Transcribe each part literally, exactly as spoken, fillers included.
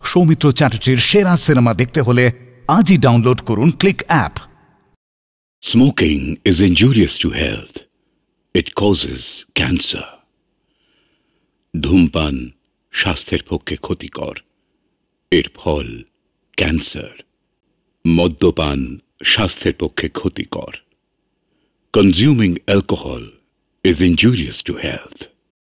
সৌমিত্র চ্যাটার্জির সেরা সিনেমা দেখতে হলে আজই ডাউনলোড করুন click app. Smoking is injurious to health. It causes cancer. ধূমপান স্বাস্থ্যের পক্ষে ক্ষতিকর, এর ফল ক্যান্সার। মদ্যপান স্বাস্থ্যের পক্ষে ক্ষতিকর। Consuming alcohol is injurious to health.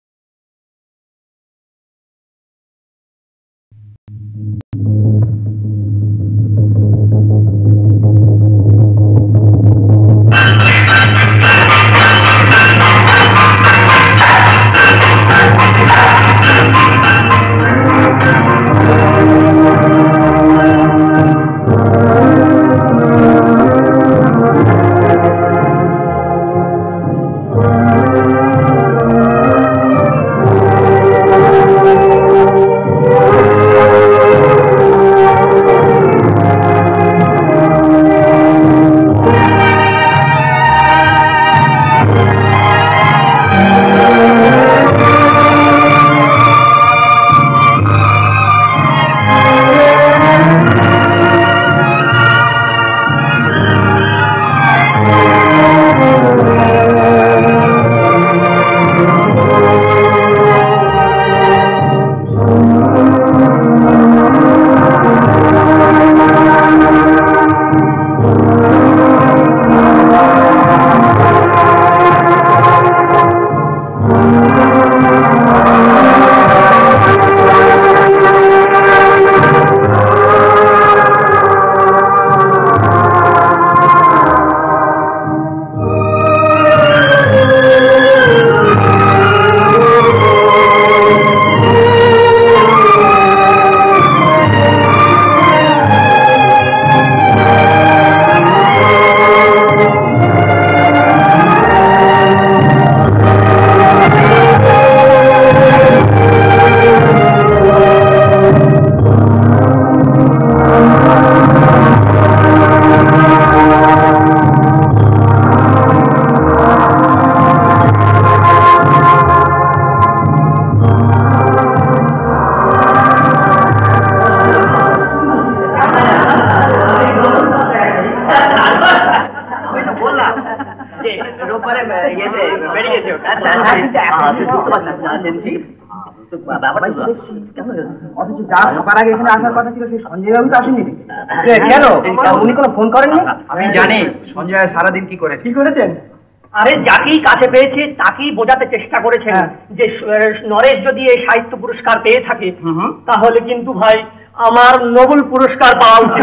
আমি জানি সঞ্জয় সারাদিন কি করে কি করেছেন? আরে যাকেই কাছে পেয়েছে তাকেই বোঝাতে চেষ্টা করেছেন যে নরেশ যদি এই সাহিত্য পুরস্কার পেয়ে থাকে তাহলে কিন্তু ভাই আমার নোবেল পুরস্কার পাওয়া উচিত।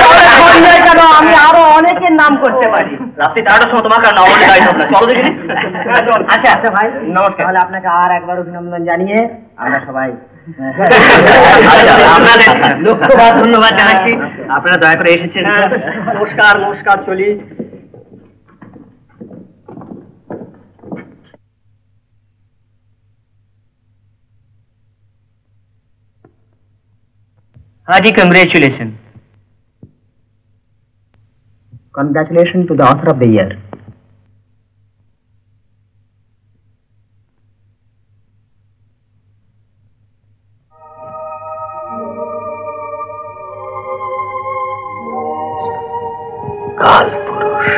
কেন আমি আরো অনেকের নাম করতে পারি। রাত্রি তেরোটার সময় তোমাকে নাম চলো দেখি। আচ্ছা আচ্ছা ভাই নমস্কার। তাহলে আপনাকে আর একবার অভিনন্দন জানিয়ে আমরা সবাই আপনাদের লক্ষ্যবাদ ধন্যবাদ জানাচ্ছি, আপনারা দয়া করে এসেছেন। নমস্কার নমস্কার চলি। Haji, congratulations. Congratulations to the author of the year. Kalpurush.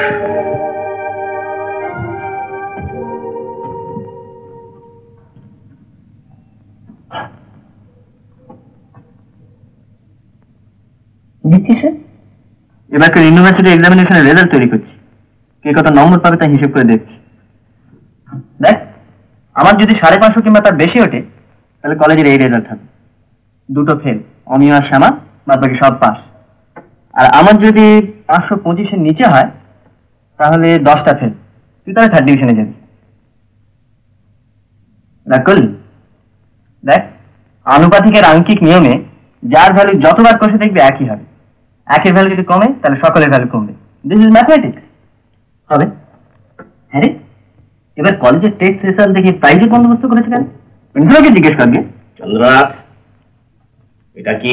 এবারকার ইউনিভার্সিটি এক্সামিনেশনের রেজাল্ট তৈরি করছি, কে কত নম্বর পাবে তা হিসেব করে দেখছি। দেখ, আমার যদি সাড়ে পাঁচশো কিংবা তার বেশি ওঠে তাহলে কলেজের এই রেজাল্ট হবে, দুটো ফেল, অমিয় আর শ্যামা, বাদ বাকি সব পাস। আর আমার যদি পাঁচশো পঁচিশের নিচে হয় তাহলে দশটা ফেল, তুই তাহলে থার্ড ডিভিশনে যাবি। রাকুল দেখ, আনুপাতিকের আঙ্কিক নিয়মে যার ভ্যালু যতবার কষে দেখবে একই হবে, একের ভ্যালু যদি কমে তাহলে সকলের ভ্যালু কমবে। This is mathematics. হবে? হ্যাঁ রে, এবার কলেজের টেস্ট রেজাল্ট দেখে প্রাইজের বন্দোবস্ত করেছে কেন? প্রিন্সিপালকে জিজ্ঞেস করবে। চন্দ্রনাথ, এটা কি?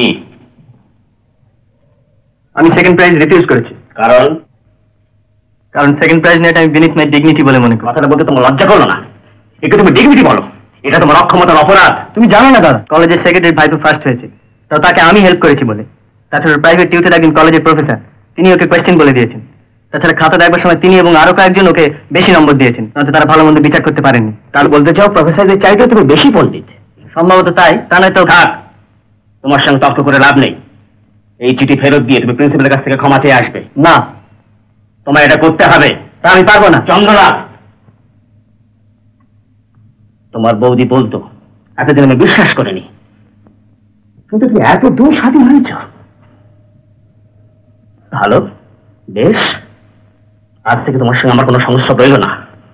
আমি সেকেন্ড প্রাইজ রিফিউজ করেছি। কারণ? কারণ সেকেন্ড প্রাইজ নেট আমি বিনিথ মাই ডিগনিটি বলে মনে করি। কথাটা বলতে তোমার লজ্জা করলো না? একটু তুমি ডিগনিটি বলো, এটা তোমার অক্ষমতার অপরাধ। তুমি জানো না দাদা, কলেজের সেক্রেটারি ভাইপো ফার্স্ট হয়েছে, তো তাকে আমি হেল্প করেছি বলে। তাছাড়া প্রাইভেট টিউটর একজন কলেজের প্রফেসর, তিনি ওকে কোয়েশ্চেন বলে দিয়েছেন। তাছাড়া খাতা দেখবার সময় তিনি এবং আরো কয়েকজন ওকে বেশি নম্বর দিয়েছেন, নয়তো তারা ভালো মন্দ বিচার করতে পারেননি। তার বলতে চাও প্রফেসরদের চাইতে তুমি বেশি পণ্ডিত? সম্ভবত তাই, তা নয়তো। থাক, তোমার সঙ্গে তর্ক করে লাভ নেই। এই চিঠি ফেরত দিয়ে তুমি প্রিন্সিপালের কাছ থেকে ক্ষমা চেয়ে আসবে। না, তোমার এটা করতে হবে। তা আমি পারবো না। চন্দ্রনাথ, তোমার বৌদি বলতো, এতদিন আমি বিশ্বাস করিনি, কিন্তু তুমি এত দূর স্বাধীন হয়েছ। ভালো, বেশ, আজ থেকে তোমার সঙ্গে আমার কোনো সমস্যা রইল না।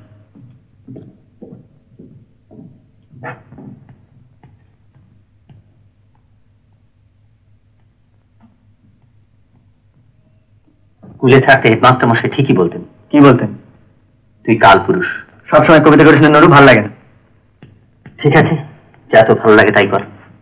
স্কুলে থাকতে হেডমাস্টার মশাই ঠিকই বলতেন। কি বলতেন? তুই কাল পুরুষ। সবসময় কবিতা করেছিলেন নুরু, ভালো লাগে না। ঠিক আছে, যা তো ভালো লাগে তাই কর।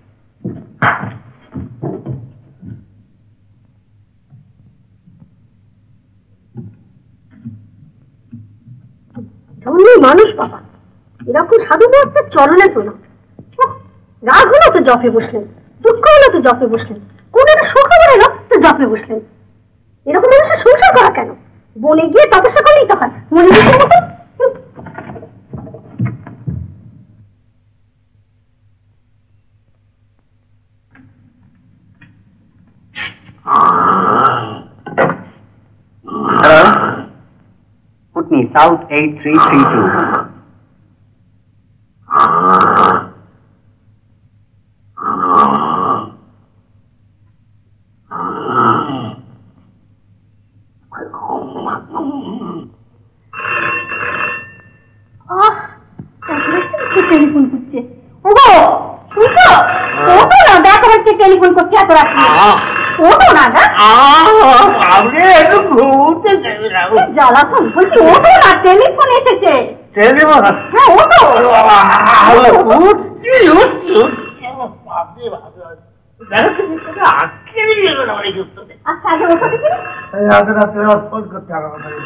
মানুষ বাবা, এরকম সাধু একটা চলনে তো না। রাগ হলো তো জপে বসলেন, দুঃখ হলো তো জপে বসলেন, কোন একটা সুখবর এলো তো জপে বসলেন। এরকম মানুষের সংসার করা কেন? বনে গিয়ে তপস্যা করলেই তো হয়, মনে বিষের মতো। Hello? Put me South eight three three two. Telephone করছে। ওগো শুনছো? ওটো না, দেখো হচ্ছে টেলিফোন করছে এত রাত্রে। ওটো না না, জ্বালা ফোন বলছি। ওটো না, টেলিফোন এসেছে। টেলিফোন? হ্যাঁ ওটো। আচ্ছা আগে ওটো দেখি। ফোন করতে হবে।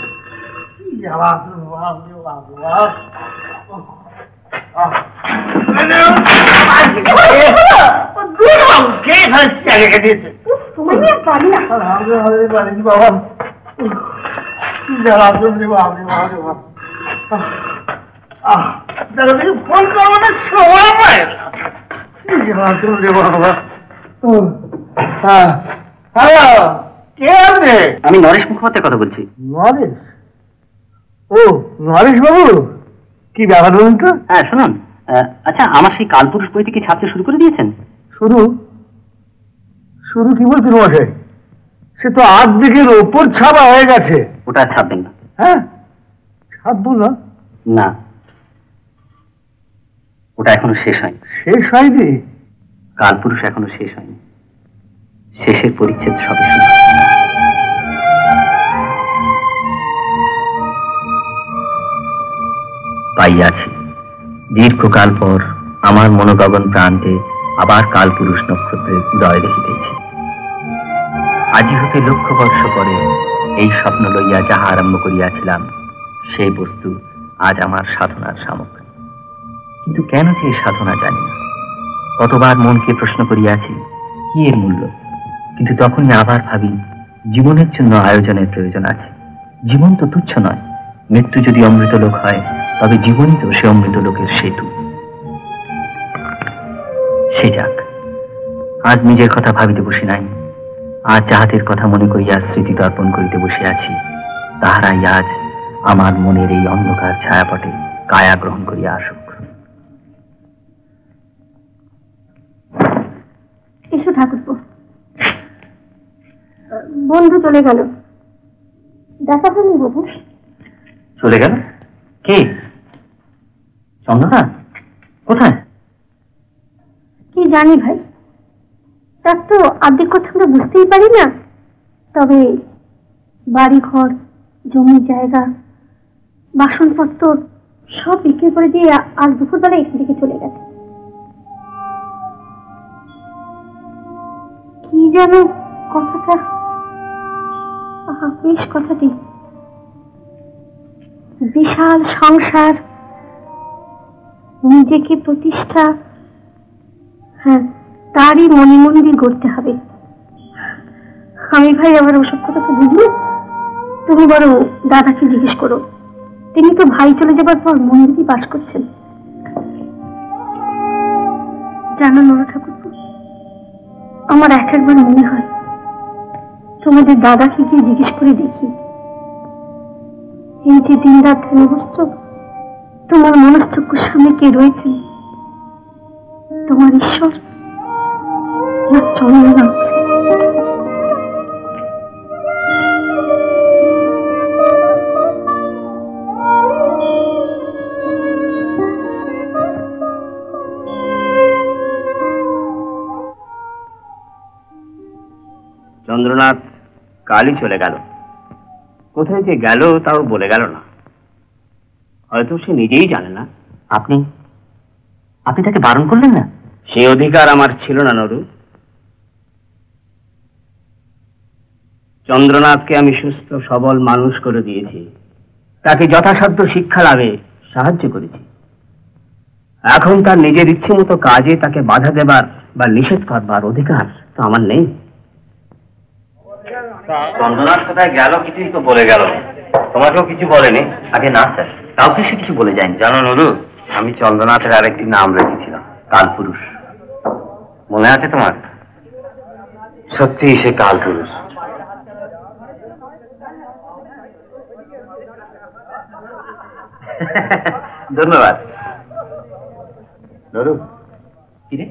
ফোন করবো না, সময় পায় না। হ্যালো, কে আপনি? আমি নরেশ মুখোপাধ্যায় কথা বলছি। নরেশ? ও নরেশ বাবু, কি ব্যাপার বলুন তো? হ্যাঁ শুনুন, আচ্ছা আমার সেই কালপুরুষ বইটি কি ছাপতে শুরু করে দিয়েছেন? শুরু শুরু কি বলছেন মশাই? সে তো আট দিকের ওপর ছাপা হয়ে গেছে। ওটা আর ছাপবেন না? হ্যাঁ, ছাপবো না। না, ওটা এখনো শেষ হয়নি। শেষ হয়নি? কালপুরুষ এখনো শেষ হয়নি, শেষের পরিচ্ছেদ সবে শুরু। পাইয়াছি দীর্ঘকাল পর আমার মনোগগন প্রান্তে আবার কালপুরুষ নক্ষত্রের উদয় দেখিতেছি। আজি হতে লক্ষ বর্ষ পরে এই স্বপ্ন লইয়া যাহা আরম্ভ করিয়াছিলাম, সেই বস্তু আজ আমার সাধনার সামগ্রী। কিন্তু কেন যে এই সাধনা জানি না। কতবার মনকে প্রশ্ন করিয়াছি কি এর মূল্য, কিন্তু তখনই আবার ভাবি জীবনের জন্য আয়োজনের প্রয়োজন আছে। জীবন তো তুচ্ছ নয়, মৃত্যু যদি অমৃত লোক হয় তবে জীবনই তো সে অমৃত লোকের সেতু। সে যাক, আজ নিজের কথা ভাবিতে বসি নাই। আজ যাহাদের কথা মনে করিয়া স্মৃতি তর্পণ করিতে বসে আছি, তাহারাই আজ আমার মনের এই অন্ধকার ছায়াপটে কায়া গ্রহণ করিয়া আসুক। এসো ঠাকুরপো। বন্ধু চলে গেল, দেখা হয়নি বাবু। চলে গেল? কে? চন্দ্রনাথ? কোথায়? কি জানি ভাই, তার তো আর্ধেক কথা আমরা বুঝতেই পারি না। তবে বাড়ি ঘর, জমি জায়গা, বাসনপত্র সব বিক্রি করে দিয়ে আজ দুপুরবেলা এখান থেকে চলে গেছে। কি যেন কথাটা, আহা বেশ কথাটি, বিশাল সংসার, নিজেকে প্রতিষ্ঠা, হ্যাঁ তারই মনে মন্দির গড়তে হবে। আমি ভাই আবার ওসব কথা তো বুঝলি। তুমি বরং দাদাকে জিজ্ঞেস করো, তিনি তো ভাই চলে যাবার পর মন্দিরই বাস করছেন। জানো নর ঠাকুর, আমার এক একবার মনে হয় তোমাদের দাদাকে গিয়ে জিজ্ঞেস করে দেখি, এই যে দিন রাত ধ্যানে বসছ, তোমার মনশ্চক্ষুর সামনে কে রয়েছেন? তোমার ঈশ্বর না চন্দ্রনাথ? চন্দ্রনাথ কালই চলে গেল। কোথায় যে গেল তাও বলে গেল না। হয়তো সে নিজেই জানে না। আপনি আপনি তাকে বারণ করলেন না? সে অধিকার আমার ছিল না নরু। চন্দ্রনাথকে আমি সুস্থ সবল মানুষ করে দিয়েছি, তাকে যথাসাধ্য শিক্ষা লাভে সাহায্য করেছি। এখন তার নিজের ইচ্ছে মতো কাজে তাকে বাধা দেবার বা নিষেধ করবার অধিকার তো আমার নেই। চন্দ্রনাথ কোথায় গেল কিছুই তো বলে গেল। তোমাকেও কিছু বলেনি? আগে না স্যার, কাউকে সে কিছু বলে যায়নি। জানো নরু, আমি চন্দ্রনাথের আরেকটি নাম রেখেছিলাম, কালপুরুষ। মনে আছে তোমার? সত্যি সে কালপুরুষ। ধন্যবাদ নরু। কিরে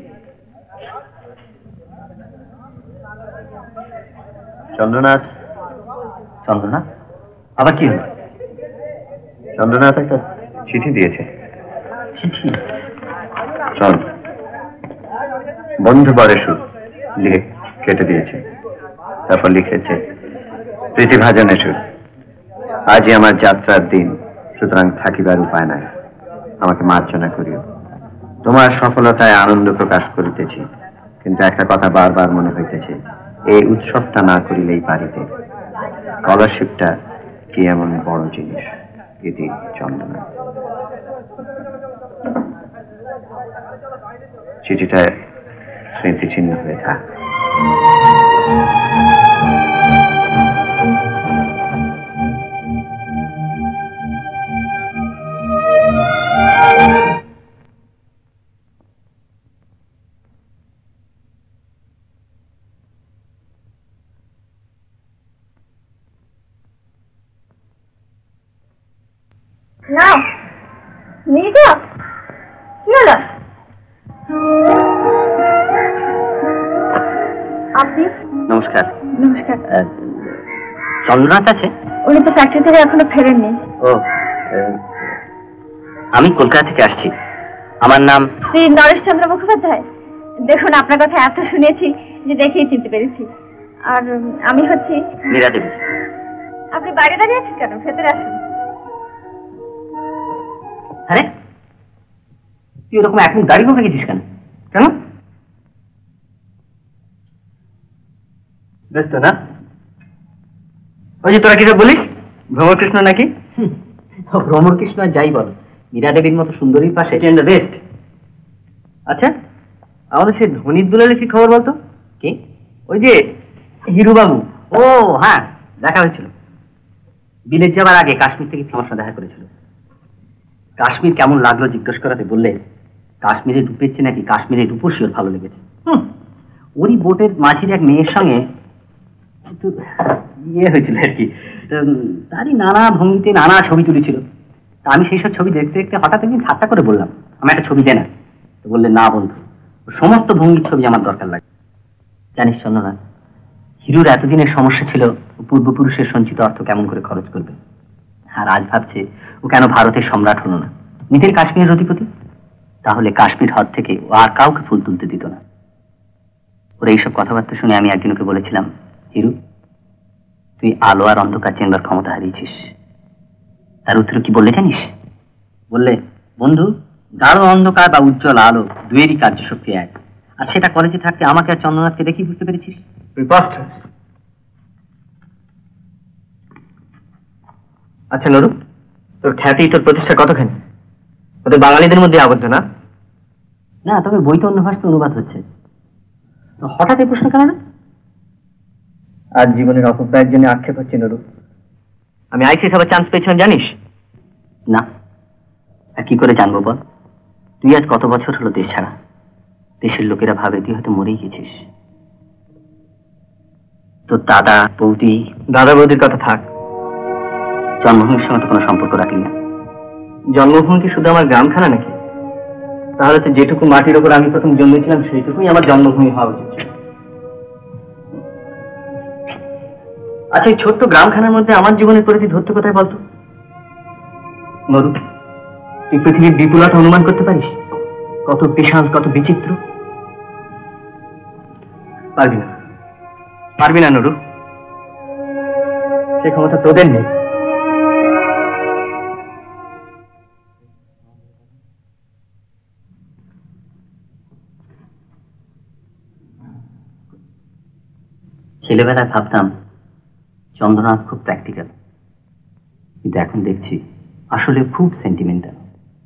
চন্দ্রনাথ? চন্দ্রনাথ আবার কি হলো? চন্দ্রনাথ একটা চিঠি দিয়েছে। চিঠি? চল, বন্ধু বরেশু লিখে কেটে দিয়েছে। তারপর লিখেছে, প্রীতিভাজন এসু, আজই আমার যাত্রার দিন, সুতরাং থাকিবার উপায় নাই, আমাকে মার্জনা করিও। তোমার সফলতায় আনন্দ প্রকাশ করিতেছি, কিন্তু একটা কথা বারবার মনে হইতেছে, এই উৎসবটা না করিলেই পারিতে। স্কলারশিপটা কি এমন বড় জিনিস? এটি চন্দনা। চিঠিটা স্মৃতিচিহ্ন হয়ে থাক। নাও নিয়ে যাও। কি হলো? আপনি? নমস্কার। নমস্কার। চন্দ্রনাথ আছে? উনি তো ফ্যাক্টরি থেকে এখনো ফেরেননি। ও, আমি কলকাতা থেকে আসছি। আমার নাম শ্রী নরেশ চন্দ্র মুখোপাধ্যায়। দেখুন, আপনার কথা এত শুনেছি যে দেখেই চিনতে পেরেছি। আর আমি হচ্ছি মীরা দেবী। আপনি বাইরে দাঁড়িয়ে আছেন কেন? ভেতরে আসুন। আরে তুই ওরকম এখন দাঁড়িয়ে বসে গেছিস কেন? কেন? ব্যস্ত না? ওই যে তোরা কি বলিস, ভ্রমর কৃষ্ণ নাকি? ভ্রমর কৃষ্ণ যাই বল, মীরা দেবীর মতো সুন্দরীর পাশে বেস্ট। আচ্ছা, আমাদের সেই ধনির দুলালের কি খবর বলতো? কি? ওই যে হিরুবাবু। ও হ্যাঁ, দেখা হয়েছিল। বিলেত যাবার আগে কাশ্মীর থেকে আমার সাথে দেখা করেছিল। কাশ্মীর কেমন লাগলো জিজ্ঞেস করাতে বললে, কাশ্মীরে ডুবেছে নাকি কাশ্মীরে রূপসী ওর ভালো লেগেছে। হুম, ওরই বোটের মাঝির এক মেয়ের সঙ্গে একটু ইয়ে হয়েছিল আর কি। তারই নানা ভঙ্গিতে নানা ছবি তুলেছিল। তা আমি সেই সব ছবি দেখতে দেখতে হঠাৎ একদিন ঠাট্টা করে বললাম, আমি একটা ছবি দে না। তো বললে, না বন্ধু, সমস্ত ভঙ্গির ছবি আমার দরকার লাগে। জানিস চন্দ্রনাথ, হিরুর এতদিনের সমস্যা ছিল পূর্বপুরুষের সঞ্চিত অর্থ কেমন করে খরচ করবে। আর আজ ভাবছে ও কেন ভারতের সম্রাট হলো না, নিজের কাশ্মীরের অধিপতি। তাহলে কাশ্মীর হ্রদ থেকে ও আর কাউকে ফুল তুলতে দিত না। ওর এইসব কথাবার্তা শুনে আমি একদিন ওকে বলেছিলাম, হিরু, তুই আলো আর অন্ধকার চেনবার ক্ষমতা হারিয়েছিস। তার উত্তরে কি বললে জানিস? বললে, বন্ধু, গাঢ় অন্ধকার বা উজ্জ্বল আলো দুয়েরই কার্যশক্তি এক। আর সেটা কলেজে থাকতে আমাকে আর চন্দ্রনাথকে দেখি বুঝতে পেরেছিস। আচ্ছা নরু, তোর খ্যাতি, তোর প্রতিষ্ঠা কতখানি? ওদের বাঙালিদের মধ্যে আবদ্ধ না? না, তবে বই তো অন্য ভাষাতে অনুবাদ হচ্ছে। হঠাৎ এই প্রশ্ন কেন না? আজ জীবনের অপব্যয়ের জন্য আক্ষেপ হচ্ছে নুরু। আমি আইসিএস হবার চান্স পেয়েছিলাম জানিস না? আর কি করে জানবো বল? তুই আজ কত বছর হলো দেশ ছাড়া। দেশের লোকেরা ভাবে তুই হয়তো মরেই গেছিস। তোর দাদা বৌদি, দাদা বৌদির কথা থাক, জন্মভূমির সঙ্গে তো কোনো সম্পর্ক রাখলি না। জন্মভূমি কি শুধু আমার গ্রামখানা নাকি? তাহলে তো যেটুকু মাটির ওপর আমি প্রথম জন্মেছিলাম সেইটুকুই আমার জন্মভূমি হওয়া উচিত ছিল। আচ্ছা, এই ছোট্ট গ্রামখানার মধ্যে আমার জীবনের পরিধি ধরতে কোথায় বলতো? মরু, তুই পৃথিবীর বিপুলতা অনুমান করতে পারিস? কত বিশাল, কত বিচিত্র। পারবি না, পারবি না নুরু, সে ক্ষমতা তোদের নেই। ছেলেবেলায় ভাবতাম চন্দ্রনাথ খুব প্র্যাকটিক্যাল, কিন্তু এখন দেখছি আসলে খুব সেন্টিমেন্টাল।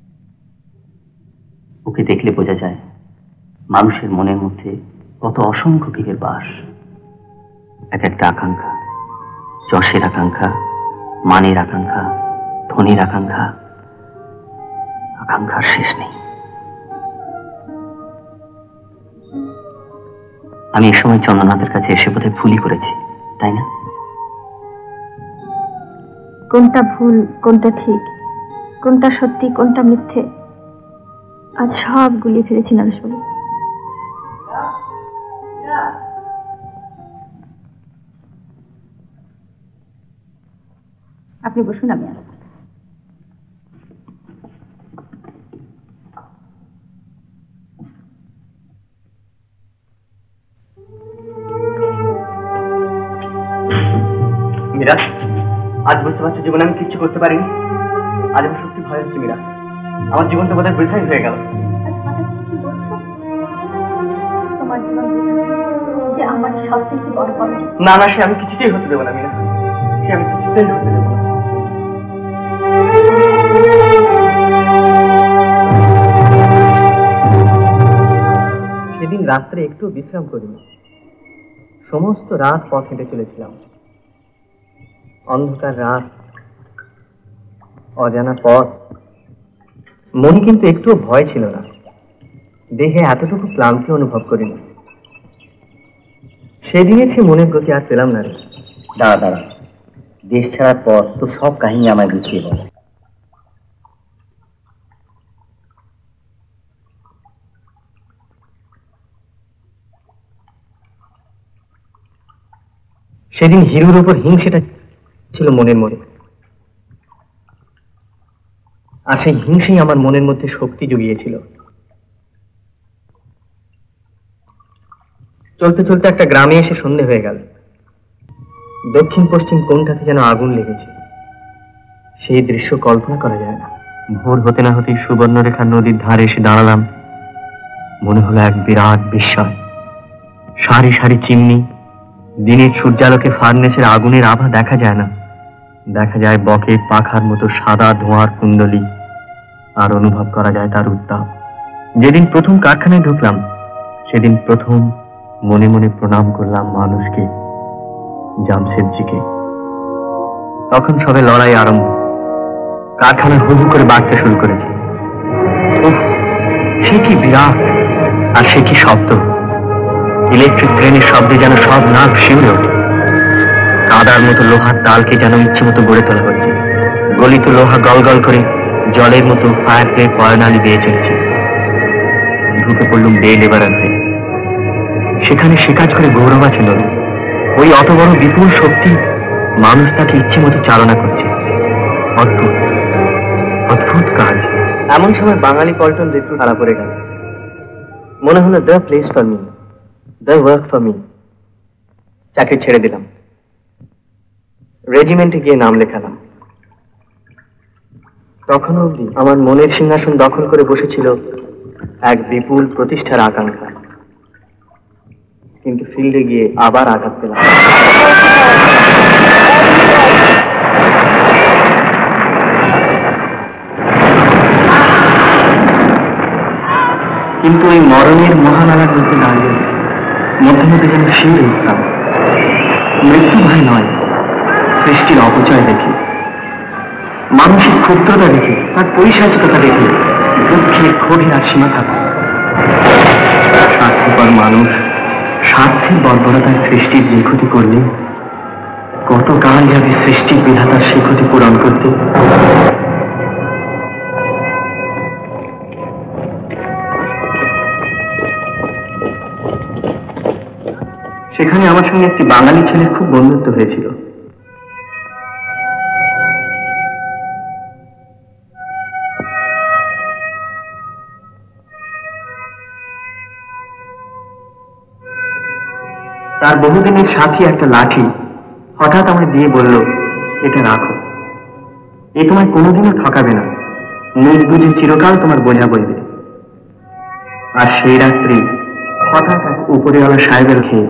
ওকে দেখলে বোঝা যায় মানুষের মনের মধ্যে কত অসংখ্য ভিড়ের বাস। এক একটা আকাঙ্ক্ষা, যশের আকাঙ্ক্ষা, মানের আকাঙ্ক্ষা, ধনির আকাঙ্ক্ষা, আকাঙ্ক্ষার শেষ নেই। আমি এ সময় চন্দ্রনাথের কাছে এসে বোধহয় ভুলই করেছি, তাই না? কোনটা ভুল, কোনটা ঠিক, কোনটা সত্যি, কোনটা মিথ্যে, আজ সব গুলিয়ে ফেলেছি নারসবাবু। আপনি বসুন, আমি আসছি। মীরা, আজ বুঝতে পারছো জীবনে আমি কিচ্ছু করতে পারিনি। আজ আমার সত্যি ভয় হচ্ছে মীরা, আমার জীবনটা বোধহয় বৃথাই হয়ে গেল। তোমার জীবন যে আমার সব থেকে বড় পাওয়া। না না, সে আমি কিছুতেই হতে দেবো না মীরা, সে আমি কিছুতেই হতে দেবো না। সেদিন রাত্রে একটু বিশ্রাম করিনি, সমস্ত রাত পথ হেঁটে চলেছিলাম। অন্ধকার রাত, অজানা পথ। মনে কিন্তু একটুও ভয় ছিল না, দেহে এতটুকু ক্লান্তি অনুভব করিনি। সেদিনের সে মনের গতি আর পেলাম না রে। দাঁড়া দাঁড়া, দেশ ছাড়ার পর তো সব কাহিনী আমায় গুছিয়ে বল। সেদিন হিরোর উপর হিংসেটা ছিল মনের মনে, আর সেই হিংসেই আমার মনের মধ্যে শক্তি জুগিয়েছিল। চলতে চলতে একটা গ্রামে এসে সন্ধে হয়ে গেল। দক্ষিণ পশ্চিম কোণটাতে যেন আগুন লেগেছে, সেই দৃশ্য কল্পনা করা যায় না। ভোর হতে না হতেই সুবর্ণরেখা নদীর ধারে এসে দাঁড়ালাম। মনে হলো এক বিরাট বিস্ময়। সারি সারি চিমনি, দিনের সূর্যালোকে ফার্নেসের আগুনের আভা দেখা যায় না, দেখা যায় বকের পাখার মতো সাদা ধোঁয়ার কুণ্ডলী, আর অনুভব করা যায় তার উত্তাপ। যেদিন প্রথম কারখানায় ঢুকলাম সেদিন প্রথম মনে মনে প্রণাম করলাম মানুষকে, জামশেদজিকে। তখন সবে লড়াই আরম্ভ, কারখানা হু হু করে বাড়তে শুরু করেছে। সে কি বিরাট, আর সে কি শব্দ! ইলেকট্রিক ট্রেনের শব্দে যেন সব নাক শিউরে ওঠে। কাদার মতো লোহার তালকে যেন ইচ্ছে মতো গড়ে তোলা হচ্ছে। গলিত লোহা গল গল করে জলের মতো ফায়ার দিয়ে পয়নালি বেয়ে চলেছে। ঢুকে পড়লুম বে লেবারার হয়ে। সেখানে সে কাজ করে গৌরব আছে নরু। ওই অত বড় বিপুল শক্তি, মানুষ তাকে ইচ্ছে মতো চালনা করছে। অদ্ভুত অদ্ভুত কাজ। এমন সময় বাঙালি পল্টন ঋতু ধরা পড়ে গেল। মনে হলো the place for me, the work for me. চাকরি ছেড়ে দিলাম, রেজিমেন্টে গিয়ে নাম লেখালাম। তখনও অবধি আমার মনের সিংহাসন দখল করে বসেছিল এক বিপুল প্রতিষ্ঠার আকাঙ্ক্ষা, কিন্তু ফিল্ডে গিয়ে আবার আঘাত পেলাম। কিন্তু ওই মরণের মহানালার মধ্যে দাঁড়িয়ে মধ্যে মধ্যে যেন শিউরে উঠতাম। মৃত্যু ভয় নয়, সৃষ্টির অপচয় দেখে, মানসিক ক্ষুদ্রতা দেখে, তার পরিসাচিকতা দেখে দুঃখের ক্ষোভের আর সীমা থাকত। স্বার্থপর মানুষ স্বার্থের বর্বরতায় সৃষ্টির যে ক্ষতি করলে কত কাল যাবে সৃষ্টির বিধাতার সেই ক্ষতি পূরণ করতে। সেখানে আমার সঙ্গে একটি বাঙালি ছেলের খুব বন্ধুত্ব হয়েছিল। তার বহুদিনের সাথী একটা লাঠি হঠাৎ আমায় দিয়ে বলল, এটা রাখো, এ তোমায় কোনোদিনও ঠকাবে না, মুখ বুঝে চিরকাল তোমার বোঝা বইবে। আর সেই রাত্রি হঠাৎ এক উপরেওয়ালা সাহেবের খেয়ে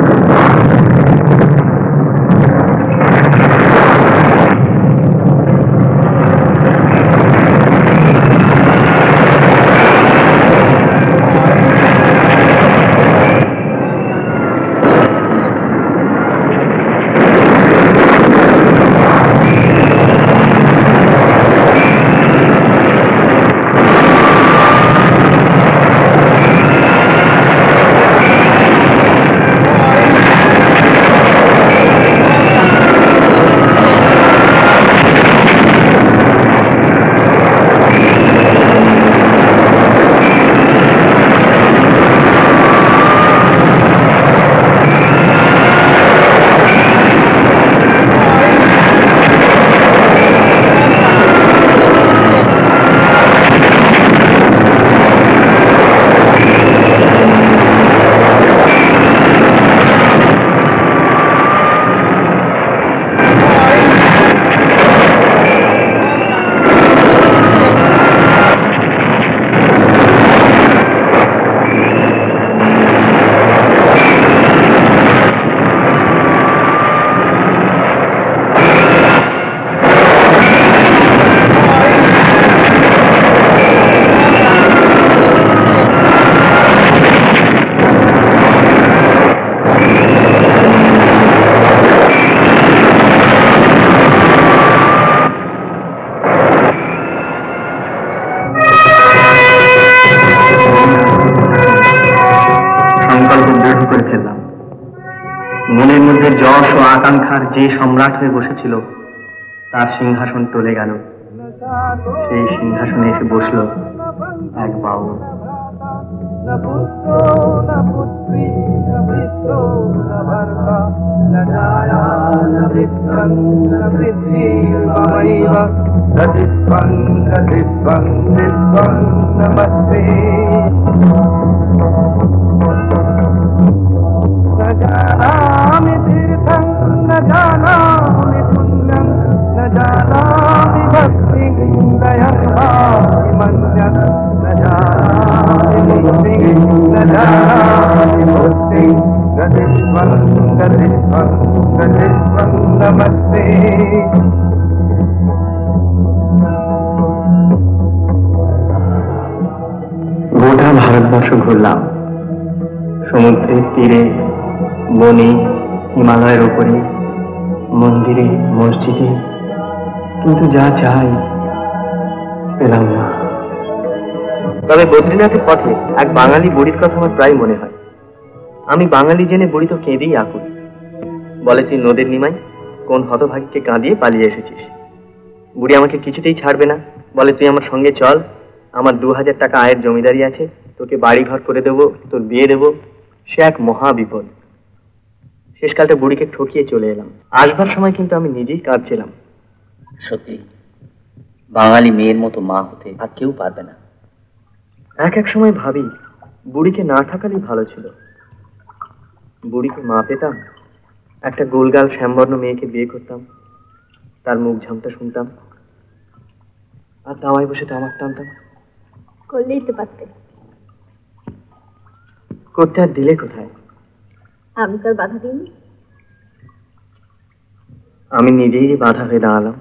আকাঙ্ক্ষার যে সম্রাট হয়ে বসেছিল তার সিংহাসন টলে গেল। সেই সিংহাসনে এসে বসল এক বাউল। গোটা ভারতবর্ষ ঘুরলাম, সমুদ্রের তীরে, বনে, হিমালয়ের উপরে, মন্দিরে, মসজিদে, কিন্তু যা চাই পেলাম না। তবে বদ্রীনাথের পথে এক বাঙালি বুড়ির কথা আমার প্রায় মনে হয়। আমি বাঙালি জেনে বুড়ি তো কেঁদেই আকুল। বলে, তুই নদীর নিমাই কোন হতভাগীকে কাঁদিয়ে পালিয়ে এসেছিস। বুড়ি আমাকে কিছুতেই ছাড়বে না, বলে তুই আমার সঙ্গে চল, আমার দু হাজার টাকা আয়ের জমিদারি আছে, তোকে বাড়ি ঘর করে দেবো, তোর বিয়ে দেবো। সে এক মহা বিপদ। শেষকালটা বুড়িকে ঠকিয়ে চলে এলাম। আসবার সময় কিন্তু আমি নিজেই কাঁদছিলাম। সত্যি বাঙালি মেয়ের মতো মা হতে আর কেউ পারবে না। এক এক সময় ভাবি বুড়িকে না থাকালেই ভালো ছিল। বুড়িকে মা পেতাম, একটা গোলগাল শ্যামবর্ণ মেয়েকে বিয়ে করতাম, তার মুখ ঝামটা শুনতাম, আর দাওয়ায় বসে তামাক টানতাম। করলেই তো পারতে। করতে আর দিলে কোথায়? আমি তো আর বাধা দিইনি। আমি নিজেই বাধা হয়ে দাঁড়ালাম।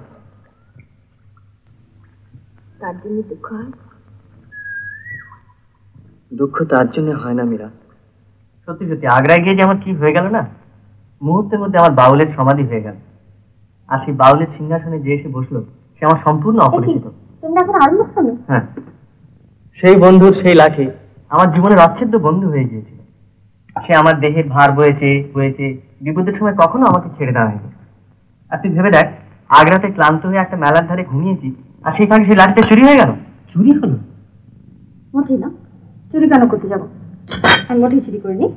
তার জন্য দুঃখ হয়? দুঃখ তার জন্য হয় না মীরা, সত্যি সত্যি আগ্রায় গিয়ে যে আমার কি হয়ে গেল না, মুহূর্তের মধ্যে আমার বাউলের সমাধি হয়ে গেল। আর সেই বাউলের সিংহাসনে যে এসে বসলো সে আমার সম্পূর্ণ অপরিচিত। হ্যাঁ, সেই বন্ধুর সেই লাঠি আমার জীবনের অচ্ছেদ্য বন্ধু হয়ে গিয়েছিল। সে আমার দেহের ভার বয়েছে বয়েছে বিপদের সময় কখনো আমাকে ছেড়ে দেওয়া হয়নি। আর তুই ভেবে দেখ, আগ্রাতে ক্লান্ত হয়ে একটা মেলার ধারে ঘুমিয়েছি, আর সেইখানে সেই লাঠিটা চুরি হয়ে গেল। চুরি হলো? মোটেই না, চুরি কেন করতে যাবো? আমি মোটেই চুরি করিনি।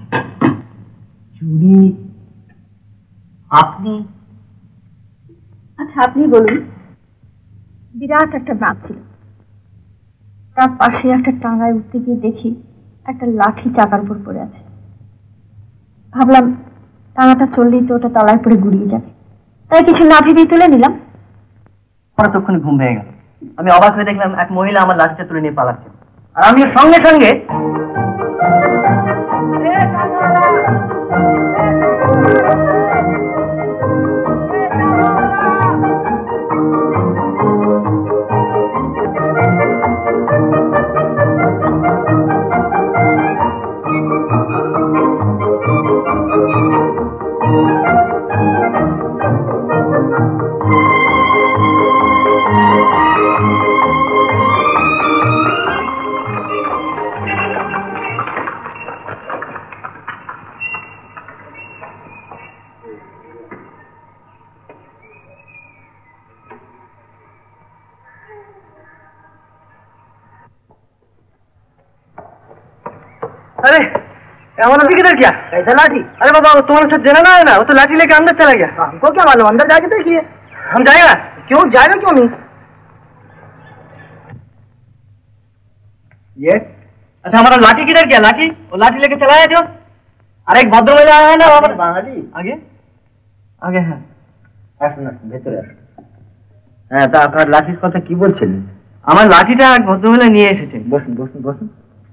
চুরি আপনি? আচ্ছা আপনি বলুন, বিরাট একটা গাছ ছিল, তার পাশে একটা টাঙ্গায় উঠতে গিয়ে দেখি একটা লাঠি চাকার উপর পড়ে আছে। ভাবলাম টাঙাটা চললেই তো ওটা তলায় পড়ে গুড়িয়ে যাবে, তাই কিছু না ভেবেই তুলে নিলাম। পরে তখনই ঘুম ভেঙে গেল। আমি অবাক হয়ে দেখলাম এক মহিলা আমার লাঠিটা তুলে নিয়ে পালাচ্ছে, আর আমি সঙ্গে সঙ্গে अरे हमारा किधर गया? कैसा लाठी? अरे बाबा वो तुम्हारे साथ देना ना है ना, वो तो लाठी लेके अंदर चला गया। हमको क्या मालूम, अंदर जाके देखिए। हम जाएगा? क्यों जाएगा, क्यों नहीं? ये अच्छा हमारा लाठी किधर गया? लाठी वो लाठी लेके चला है जो। अरे एक भद्र महिला आया है ना वहाँ पर। बांगाली आगे आगे है। আসুন আসুন ভেতরে আসুন। হ্যাঁ, তা আপনার লাঠির কথা কি বলছিলেন? আমার লাঠিটা এক ভদ্রমহিলা নিয়ে এসেছেন। বসুন বসুন বসুন।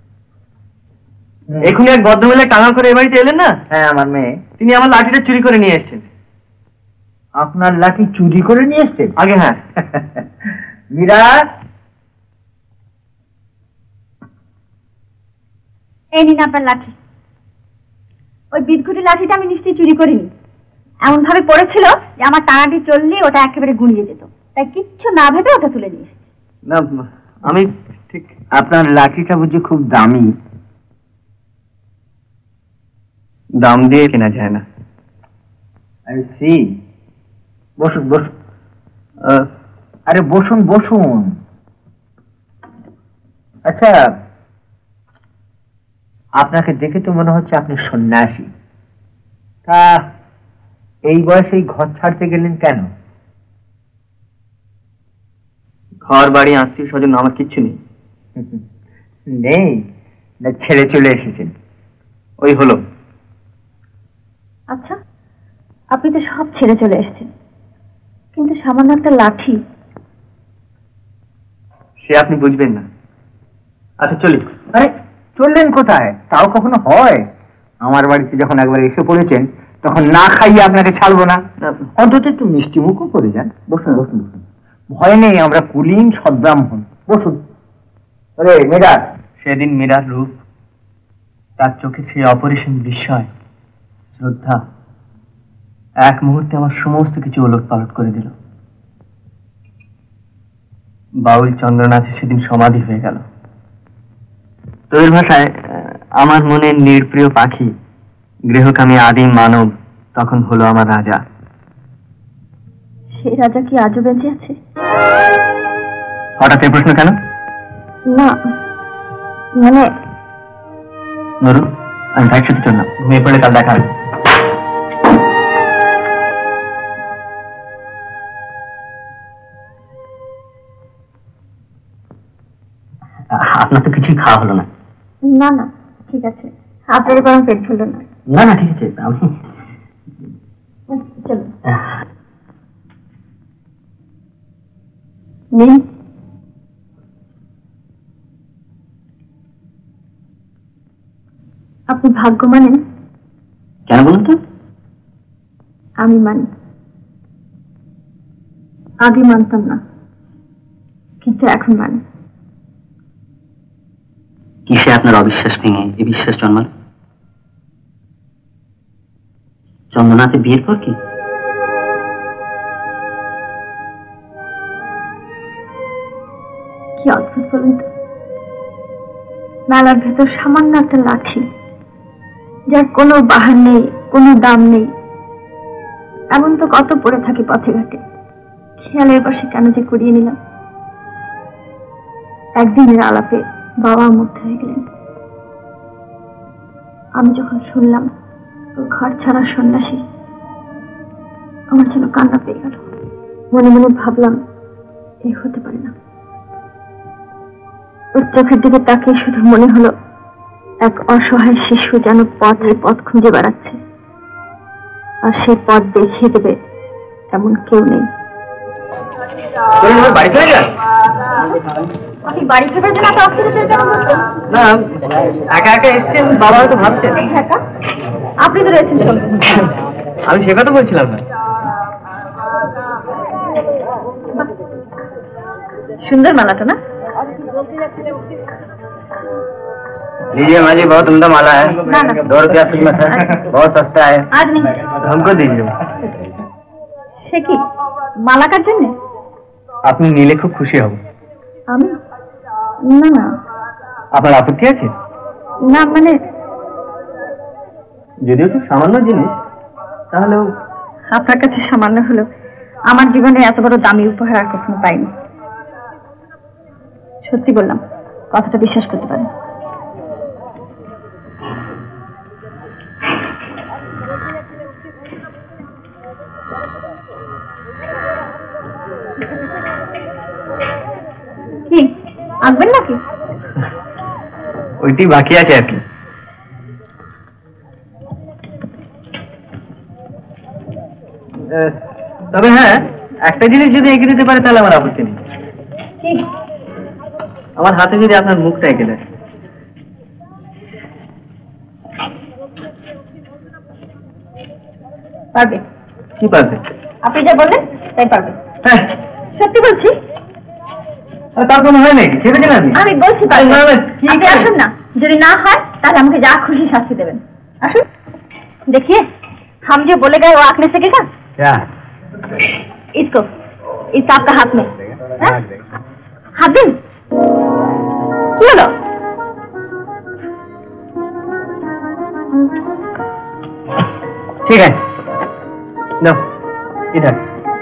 এখনই এক ভদ্রমহিলা টাঙা করে এ বাড়িতে এলেন না? হ্যাঁ, আমার মেয়ে। তিনি আমার লাঠিটা চুরি করে নিয়ে এসেছেন। আপনার লাঠি চুরি করে নিয়ে এসেছেন? আগে হ্যাঁ। মীরা, এই নিন আপনার লাঠি। ওই বিদঘুটি লাঠিটা আমি নিশ্চয়ই চুরি করিনি, এমন ভাবে পড়েছিল যে আমার টানাটি চললে ওটা একেবারে গুলিয়ে যেত, তাই কিচ্ছু না ভেবে ওটা তুলে নিয়ে এসেছি। না আমি ঠিক। আপনার লাঠিটা বুঝি খুব দামি? দাম দিয়ে কেনা যায় না। I see. বসুন বসুন। আরে বসুন বসুন। আচ্ছা, আপনাকে দেখে তো মনে হচ্ছে আপনি সন্ন্যাসী, তা এই বয়সে ঘর ছাড়তে গেলেন কেন? ঘর বাড়ি আত্মীয় স্বজন আমার কিচ্ছু নেই। নেই না ছেড়ে চলে এসেছেন? ওই হলো। আচ্ছা, আপনি তো সব ছেড়ে চলে এসেছেন, কিন্তু সামান্য একটা লাঠি। সে আপনি বুঝবেন না। আচ্ছা চলি। আরে চললেন কোথায়? তাও কখনো হয়? আমার বাড়িতে যখন একবার এসে পড়েছেন তখন না খাইয়ে আপনাকে ছাড়বো না। অন্তত একটু মিষ্টি মুখও করে যান। বসুন বসুন বসুন, ভয় নেই, আমরা কুলীন সদ্ব্রাহ্মণ। বসুন। আরে মীরা। সেদিন মীরার রূপ, তার চোখে সেই অপরিসীম বিস্ময়, শ্রদ্ধা এক মুহূর্তে আমার সমস্ত কিছু ওলট পালট করে দিল। বাউল চন্দ্রনাথের সেদিন সমাধি হয়ে গেল। তোদের ভাষায় আমার মনের নির্প্রিয় পাখি, গৃহকামী আদিম মানব তখন হলো আমার রাজা। সেই রাজা কি আজও বেঁচে আছে? হঠাৎ এই প্রশ্ন কেন? না মানে নরু, আমি ভাইয়ের সাথে চললাম, ঘুমিয়ে পড়লে কাল দেখা হবে। আপনার তো কিছুই খাওয়া হলো না। না না ঠিক আছে, আপনার বরং পেট ফুললো না। না না ঠিক আছে, আমি চলো নিন। আপনি ভাগ্য মানেন? কেন বলুন তো? আমি মানি। আগে মানতাম না, কিন্তু এখন মানি। কিসে আপনার অবিশ্বাস ভেঙে এই বিশ্বাস জন্মাল? চন্দনাতে বিয়ের পর কি? কি অদ্ভুত বলুন তো, মেলার ভেতর সামান্য একটা লাঠি, যার কোনো বাহার নেই, কোনো দাম নেই, এমন তো কত পড়ে থাকি পথে ঘাটে। খেয়ালের বসে কেন যে কুড়িয়ে নিলাম। একদিনের আলাপে বাবা মুগ্ধ হয়ে গেলেন। আমি যখন শুনলাম ওর ঘর ছাড়া সন্ন্যাসী, আমার যেন কান্না পেয়ে গেল। মনে মনে ভাবলাম, এ হতে পারে না। ওর চোখের দিকে তাকিয়ে শুধু মনে হলো এক অসহায় শিশু যেন পথে পথ খুঁজে বেড়াচ্ছে, আর সেই পথ দেখিয়ে দেবে এমন কেউ নেই। বাড়ি চলে যান? আপনি বাড়ি ফেরার জন্য এত অস্থিরতার কেন বলছেন? না, একা একা এসছেন, বাবা হয়তো ভাবছেন। একা? আপনি তো রয়েছেন সঙ্গে। আমি সে কথা বলছিলাম না। সুন্দর মালাটা না? लीजिए माँ जी, बहुत उम्दा माला है। ना, ना। दो रुपया कीमत है, बहुत सस्ता है। আজ নেই। हमको दीजिए। সে কি মালা কার জন্য? আপনি নিলে খুব খুশি হব। আমি? না না। আপনার আপত্তি আছে? না মানে যদিও খুব সামান্য জিনিস, তাহলেও আপনার কাছে সামান্য হলো, আমার জীবনে এত বড় দামি উপহার আর কখনো পাইনি। সত্যি বললাম, কথাটা বিশ্বাস করতে পারেন। কি আঁকবেন নাকি? ওইটি বাকি আছে আর কি। তবে হ্যাঁ, একটা জিনিস যদি এঁকে দিতে পারে তাহলে আমার আপত্তি নেই। কি? আমার হাতে যদি আপনার মুখটা এঁকে দেয়। পারবে? কি পারবে? আপনি যা বললেন তাই পারবে। হ্যাঁ, সত্যি বলছি। তার কোনো হয় নাকি? ভেবেছেন আপনি? আমি বলছি পারবে। আপনি আসুন না, যদি না হয় তাহলে আমাকে যা খুশি শাস্তি দেবেন। আসুন, देखिए हम जो बोले गए वो आंखने सकेगा क्या? इसको, इस आपका हाथ में। हाँ? हाथ दिन কি হলো? ठीक है, लो इधर।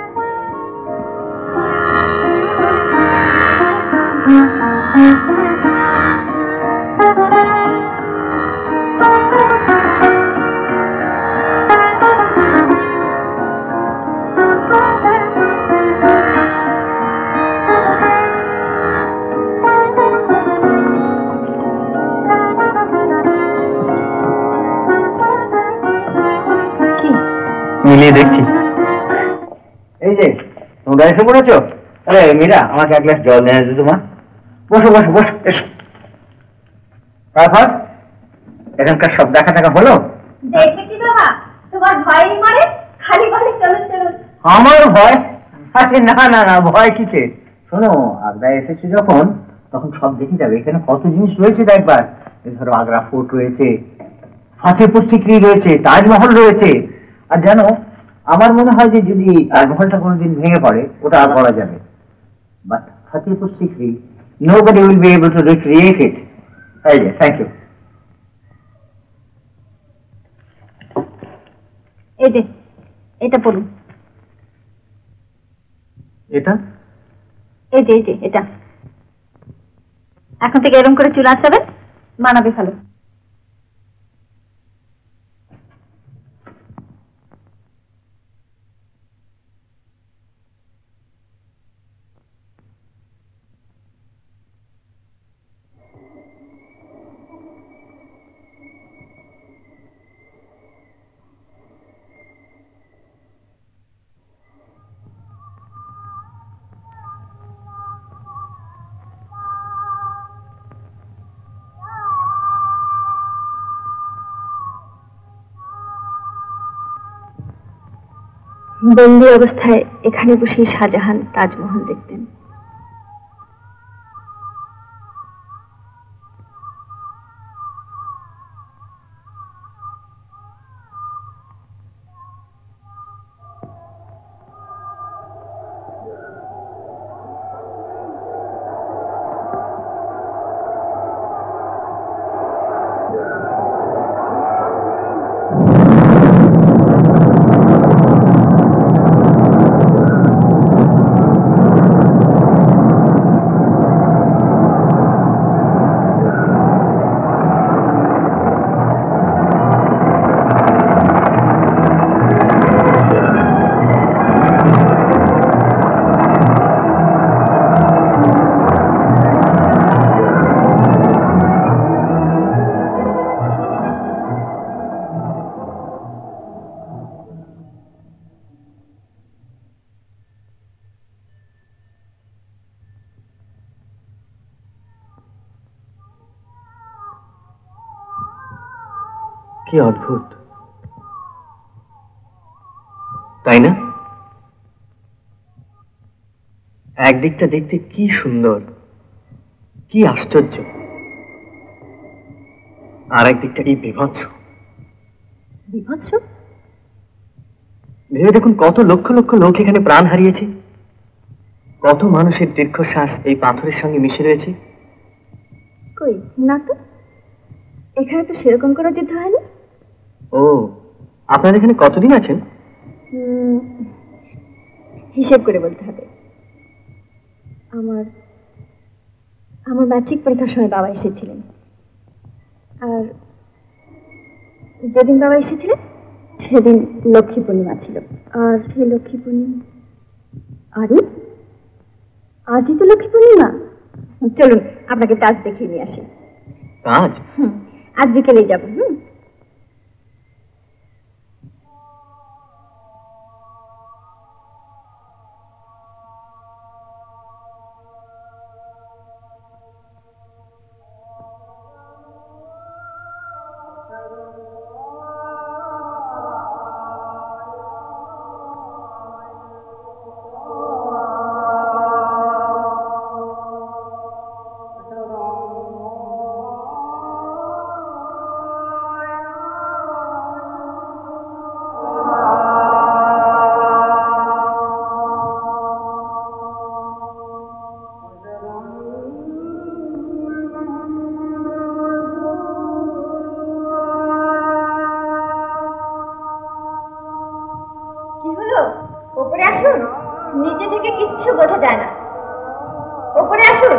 মিলিয়ে দেখছি। এই যে তোমরা এসে পড়েছো? আরে মীরা, আমাকে এক গ্লাস জল নিয়ে আসবে তোমার। বসো বসো বসো, এসো। তারপর এখানকার সব দেখা টাকা হলো? দেখেছি বাবা, তোমার ভয়ই মারে, খালি বলে চলো চলো। আমার ভয়? আরে না না না, ভয় কিসে? শোনো, আগ্রা এসেছো যখন, তখন সব দেখে যাবে। এখানে কত জিনিস রয়েছে দেখবার। এই ধরো আগ্রা ফোর্ট রয়েছে, ফতেহপুর সিক্রি রয়েছে, তাজমহল রয়েছে। আর জানো, আমার মনে হয় যে যদি তাজমহলটা কোনোদিন ভেঙে পড়ে, ওটা আর করা যাবে। But Fatehpur Sikri, nobody will be able to recreate it. এই যে, থ্যাংক ইউ। এই যে এটা পড়ুন। এটা? এই যে এই যে এটা। এখন থেকে এরকম করে চুল আঁচড়াবে, মানাবে ভালো। বন্দি অবস্থায় এখানে বসে শাহজাহান তাজমহল দেখতেন। কি অদ্ভুত, তাই না? একদিকটা দেখতে কি সুন্দর, কি আশ্চর্য, আর একদিকটা কি বিভৎস। বিভৎস? ভেবে দেখুন, কত লক্ষ লক্ষ লোক এখানে প্রাণ হারিয়েছে, কত মানুষের দীর্ঘশ্বাস এই পাথরের সঙ্গে মিশে রয়েছে। কই না তো, এখানে তো সেরকম কোনো যুদ্ধ হয়নি। ও, আপনারা এখানে কতদিন আছেন? হিসেব করে বলতে হবে। আমার আমার ম্যাট্রিক পরীক্ষার সময় বাবা এসেছিলেন, আর যেদিন বাবা এসেছিলেন সেদিন লক্ষ্মী পূর্ণিমা ছিল। আর সেই লক্ষ্মী পূর্ণিমা, আরে আজই তো লক্ষ্মী পূর্ণিমা। চলুন আপনাকে তাজ দেখিয়ে নিয়ে আসি। তাজ? হুম, আজ বিকেলেই যাবো। হুম, ওপরে আসুন, নিচে থেকে কিচ্ছু বোঝা যায় না। ওপরে আসুন।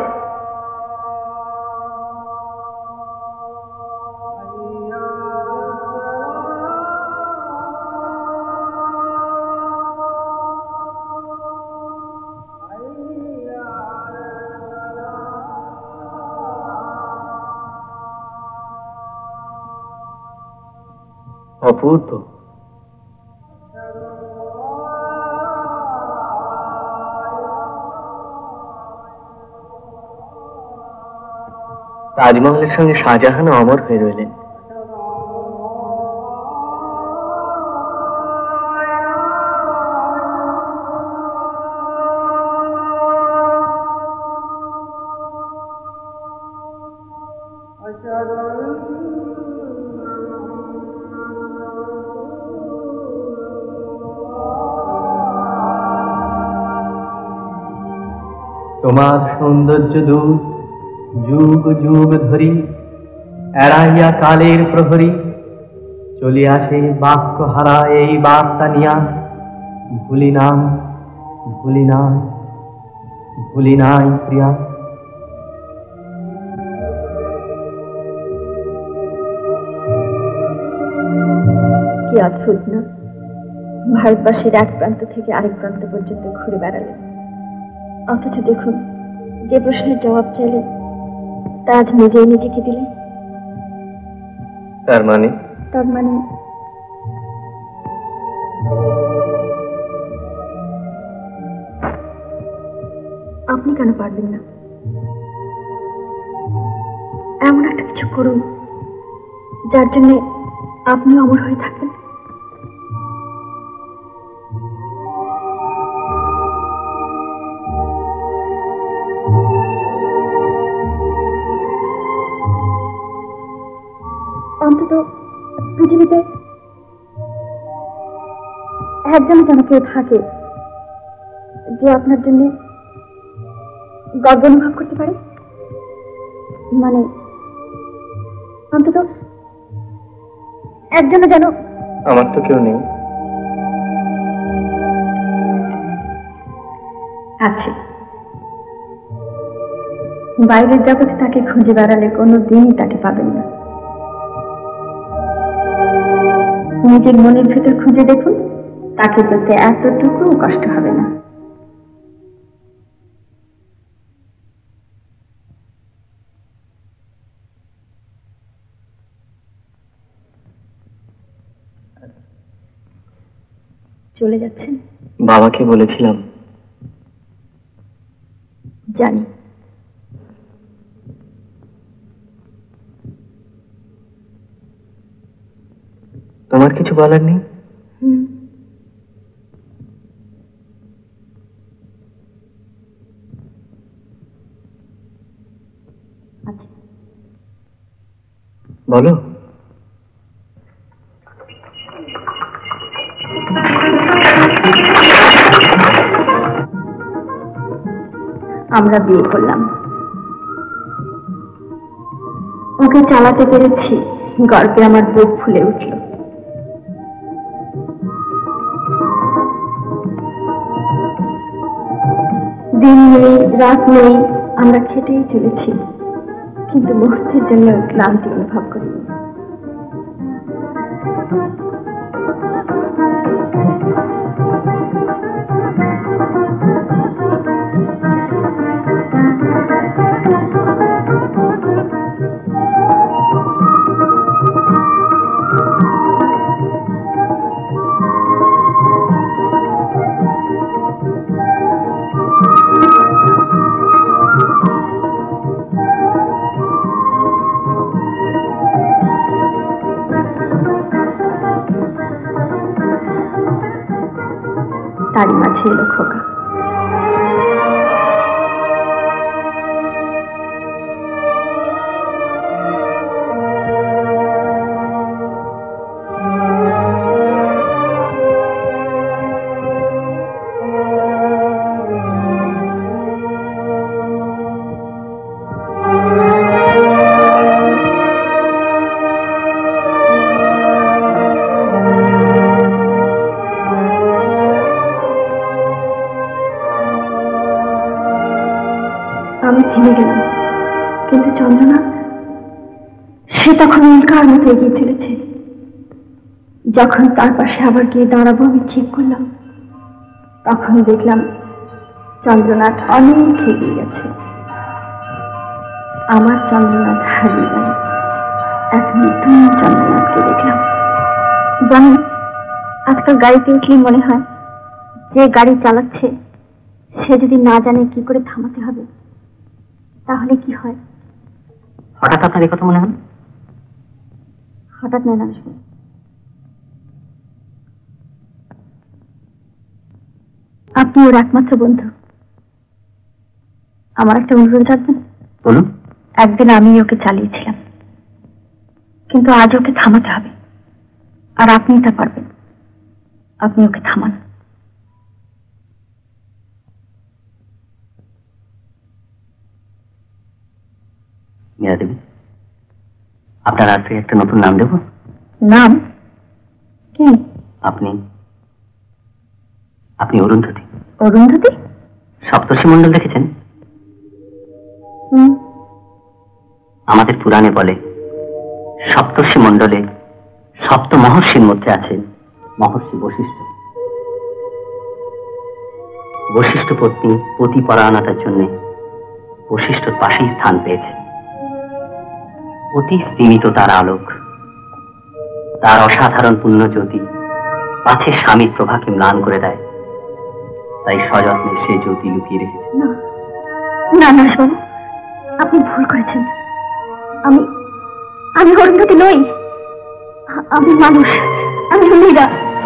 অপূর্ব। তাজমহলের সঙ্গে শাহজাহানও অমর হয়ে রইলেন। তোমার সৌন্দর্য দূত যুগ যুগ ধরি এড়াইয়া কালের প্রহরী চলে আসে বাক্য হারা এই বার্তা নিয়া, ভুলি না ভুলি না ভুলি নাই প্রিয়া। কি অদ্ভুত না, ভারতবর্ষের এক প্রান্ত থেকে আরেক প্রান্ত পর্যন্ত ঘুরে বেড়ালেন, অথচ দেখুন যে প্রশ্নের জবাব চাইলেন তা আজ নিজেই নিজেকে দিলেন। তার মানে তার মানে আপনি কেন পারবেন না? এমন একটা কিছু করুন যার জন্য আপনি অমর হয়ে থাকবেন। অন্তত পৃথিবীতে একজন যেন কেউ থাকে যে আপনার জন্য গর্ব অনুভব করতে পারে। মানে অন্তত একজন যেন। আমার তো কেউ নেই। আছে, বাইরের জগতে তাকে খুঁজে বেড়ালে কোনো দিনই তাকে পাবেন না। নিজের মনের ভেতর খুঁজে দেখুন, তাকে পেতে এতটুকু কষ্ট হবে না। চলে যাচ্ছেন? বাবাকে বলেছিলাম। জানি। তোমার কিছু বলার নেই? বলো। আমরা বিয়ে করলাম, ওকে চালাতে পেরেছি, গর্বে আমার বুক ফুলে উঠল। দিন নেই রাত নেই, আমরা খেটেই চলেছি, কিন্তু মুহূর্তের জন্য ক্লান্তি অনুভব করিনি। তারই মাঝে এলো খোকা। আমি থেমে গেলাম, কিন্তু চন্দ্রনাথ সে তখন উল্কার মতো এগিয়ে চলেছে। যখন তার পাশে আবার গিয়ে দাঁড়াবো আমি ঠিক করলাম, তখন দেখলাম চন্দ্রনাথ অনেক এগিয়ে গেছে। আমার চন্দ্রনাথ হারিয়ে গেল, এক নতুন চন্দ্রনাথকে দেখলাম। জানেন, আজকাল গাড়িতে উঠলেই মনে হয় যে গাড়ি চালাচ্ছে সে যদি না জানে কি করে থামাতে হবে তাহলে কি হয়। হঠাৎ আপনার কথা মনে হল? হঠাৎ নয় আসবো, আপনি ওর একমাত্র বন্ধু, আমার একটা অনুরোধ রাখবেন। বলুন। একদিন আমি ওকে চালিয়েছিলাম, কিন্তু আজ ওকে থামাতে হবে, আর আপনি তা পারবেন। আপনি ওকে থামান। মীরা দেবী, আপনার আজ থেকে একটা নতুন নাম দেব। নাম কি? আপনি আপনি অরুন্ধতী। অরুন্ধতী? সপ্তর্ষি মণ্ডল দেখেছেন? আমাদের পুরাণে বলে সপ্তর্ষি মণ্ডলে সপ্ত মহর্ষির মধ্যে আছেন মহর্ষি বশিষ্ঠ। বশিষ্ঠ পত্নী পতি পরায়ণতার জন্য বশিষ্ঠর পাশেই স্থান পেয়েছে। অতি স্তীমিত তার আলোক, তার অসাধারণ পুণ্যজ্যোতি পাছে স্বামীর প্রভাকে ম্লান করে দেয়, তাই সযত্নে সেই জ্যোতি লুকিয়ে রেখেছে। না না বাবু, আপনি ভুল করেছেন। আমি আমি অরুন্ধতী নই, আমি মানুষ, আমি মীরা।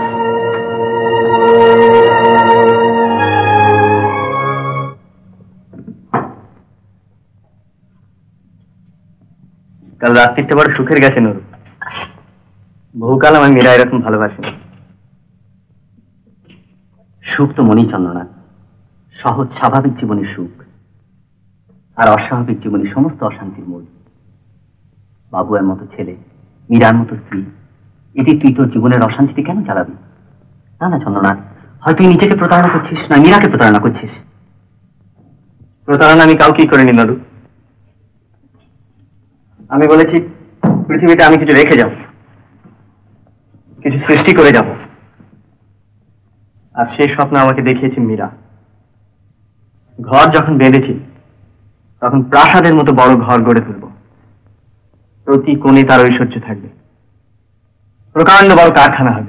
কাল রাত্রিটা বড় সুখের গেছে নুরু। বহুকাল আমি মীরা এরকম ভালোবাসি। সুখ তো মনেই চন্দ্রনাথ, সহজ স্বাভাবিক জীবনের সুখ, আর অস্বাভাবিক জীবনের সমস্ত অশান্তির মূল। বাবুয়ের মতো ছেলে, মীরার মতো স্ত্রী, এটি তুই তোর জীবনের অশান্তিতে কেন চালাবি? না না চন্দ্রনাথ, হয়তো তুই নিজেকে প্রতারণা করছিস, না মীরাকে প্রতারণা করছিস। প্রতারণা আমি কাউকেই করিনি নুরু। আমি বলেছি পৃথিবীতে আমি কিছু রেখে যাব, কিছু সৃষ্টি করে যাব, আর সেই স্বপ্ন আমাকে দেখিয়েছে মীরা। ঘর যখন বেঁধেছি তখন প্রাসাদের মতো বড় ঘর গড়ে তুলব, প্রতি কোণে তার ঐশ্বর্য থাকবে, প্রকাণ্ড বড় কারখানা হবে,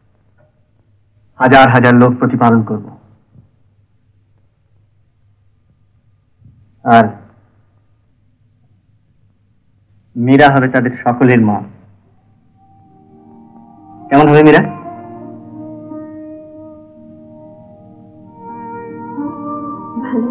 হাজার হাজার লোক প্রতিপালন করব, আর মীরা হবে তাদের সকলের মা। কেমন হবে মীরা? ভালো।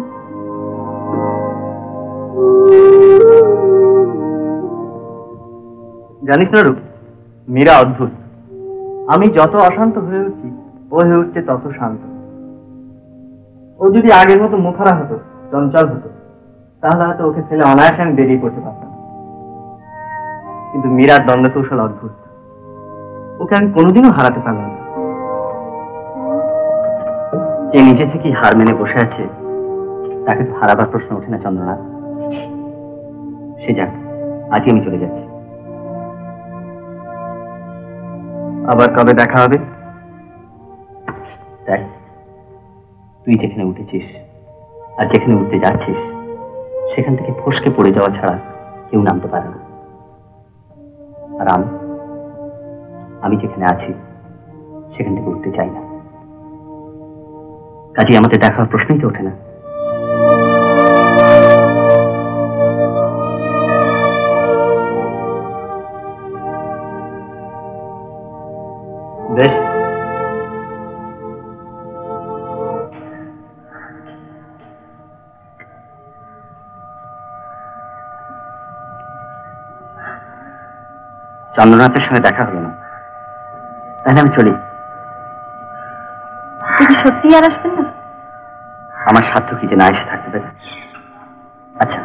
জানিস না রূপ, মীরা অদ্ভুত। আমি যত অশান্ত হয়ে উঠছি ও হয়ে উঠছে তত শান্ত। ও যদি আগের মতো মুখরা হতো, চঞ্চল হতো, তাহলে হয়তো ওকে ফেলে অনায়াসে আমি বেরিয়ে পড়তে পারতাম। কিন্তু মীরার দ্বন্দ্ব কৌশল অদ্ভুত। ওকে আমি কোনোদিনও হারাতে পারলাম না। যে নিজে থেকেই হার মেনে বসে আছে তাকে তো হারাবার প্রশ্ন ওঠে না চন্দ্রনাথ। সে যাক, আজকে আমি চলে যাচ্ছি। আবার কবে দেখা হবে? দেখ, তুই যেখানে উঠেছিস আর যেখানে উঠতে যাচ্ছিস সেখান থেকে ফসকে পড়ে যাওয়া ছাড়া কেউ নামতে পারে না। আর আমি আমি যেখানে আছি সেখান থেকে উঠতে চাই না। কাজে আমাদের দেখার প্রশ্নই তো ওঠে না। বেশ, চন্দ্রনাথের সঙ্গে দেখা হলো না, তাহলে আমি চলি। তুই সত্যি আর আসবেন না? আমার সাধ্য কি যে না এসে থাকতে পারে। আচ্ছা,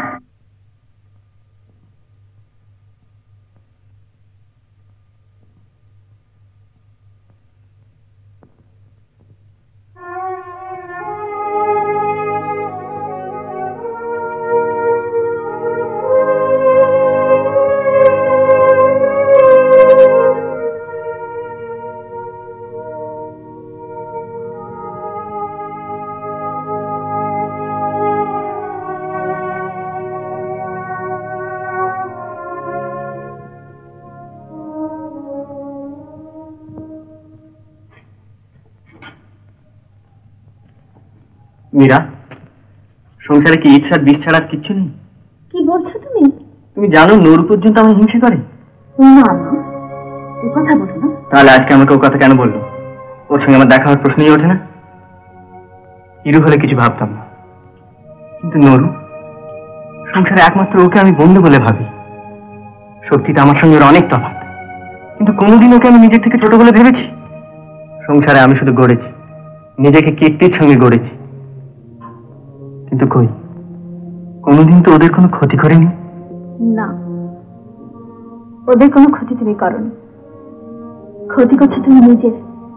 মীরা, সংসারে কি ইচ্ছার বিষ ছাড়া কিচ্ছু নেই? কি বলছো তুমি? তুমি জানো নূর পর্যন্ত আমার হিংসে করে। না না, ও কথা বলো না। তাহলে আজকে আমাকে ও কথা কেন বললো? ওর সঙ্গে আমার দেখা হওয়ার প্রশ্নই ওঠে না। হিরু হলে কিছু ভাবতাম না, কিন্তু নূর, সংসারে একমাত্র ওকে আমি বন্ধু বলে ভাবি। সত্যিটা আমার সঙ্গে ওর অনেক তফাৎ, কিন্তু কোনোদিন ওকে আমি নিজের থেকে ছোট বলে ভেবেছি। সংসারে আমি শুধু গড়েছি, নিজেকে কীর্তির সঙ্গে গড়েছি, কিন্তু কই কোনোদিন তো ওদের কোনো ক্ষতি করেনি। না, ওদের কোনো ক্ষতি তুমি করোনি, ক্ষতি করছো তুমি নিজের।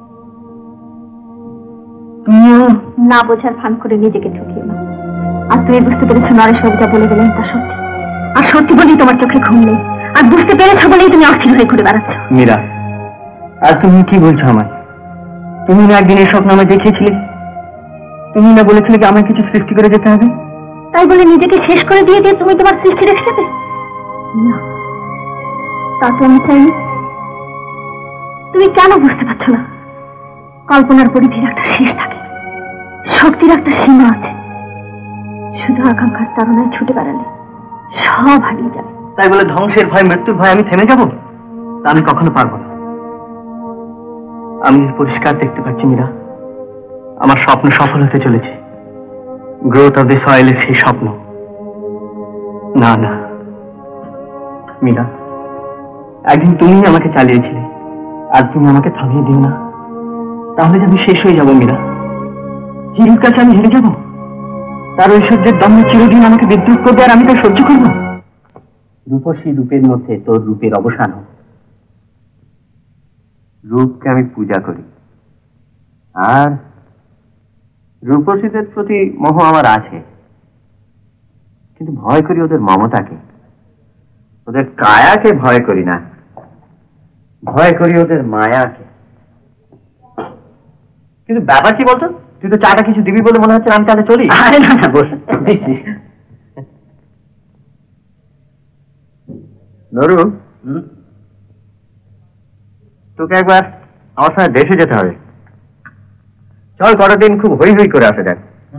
তুমিও না বোঝার ভান করে নিজেকে ঠকিও না। আজ তুমি বুঝতে পেরেছো নরেশ বাবু যা বলে গেলেন তা সত্যি, আর সত্যি বলেই তোমার চোখে ঘুম নেই, আর বুঝতে পেরেছো বলেই তুমি অস্থির হয়ে ঘুরে বেড়াচ্ছ। মীরা, আজ তুমি কি বলছো আমায়? তুমি না একদিন এই স্বপ্ন আমায় দেখিয়েছিলে, তুমি না বলেছিলে কি আমায় কিছু সৃষ্টি করে যেতে হবে? তাই বলে নিজেকে শেষ করে দিয়ে দিয়ে তুমি তোমার সৃষ্টি রেখে যাবে না, তা তো আমি চাইনি। তুমি কেন বুঝতে পারছো না? কল্পনার পরিধির একটা শেষ থাকে, শক্তির একটা সীমা আছে। শুধু আকাঙ্ক্ষার তাড়নায় ছুটে বেড়ালে সব হারিয়ে যাবে। তাই বলে ধ্বংসের ভয়, মৃত্যুর ভয় আমি থেমে যাব? তা আমি কখনো পারবো না। আমি পরিষ্কার দেখতে পাচ্ছি মীরা, আমার স্বপ্ন সফল হতে চলেছে। গ্রোথ অফ দ্য সয়েলের সেই স্বপ্ন। না না মীরা, একদিন তুমি আমাকে চালিয়েছিলে, আর তুমি আমাকে থামিয়ে দিও না, তাহলে যে আমি শেষ হয়ে যাব মীরা। হিরুর কাছে আমি হেরে যাব, তার ঐশ্বর্যের দম্ভে চিরদিন আমাকে বিদ্রুপ করবে, আর আমি তা সহ্য করবো। রূপসী রূপের মধ্যে তোর রূপের অবসান হোক। রূপকে আমি পূজা করি, আর রূপসীদের প্রতি মোহ আমার আছে, কিন্তু ভয় করি ওদের মমতাকে। ওদের কায়াকে ভয় করি না, ভয় করি ওদের মায়াকে। কিন্তু ব্যাপার কি বলতো? তুই তো চাটা কিছু দিবি বলে মনে হচ্ছে, আমি তাহলে চলি। আরে না না, বস দিচ্ছি। নরু, তোকে একবার আমার সঙ্গে দেশে যেতে হবে। চল, কটা দিন খুব হই হই করে আসে। দেখ,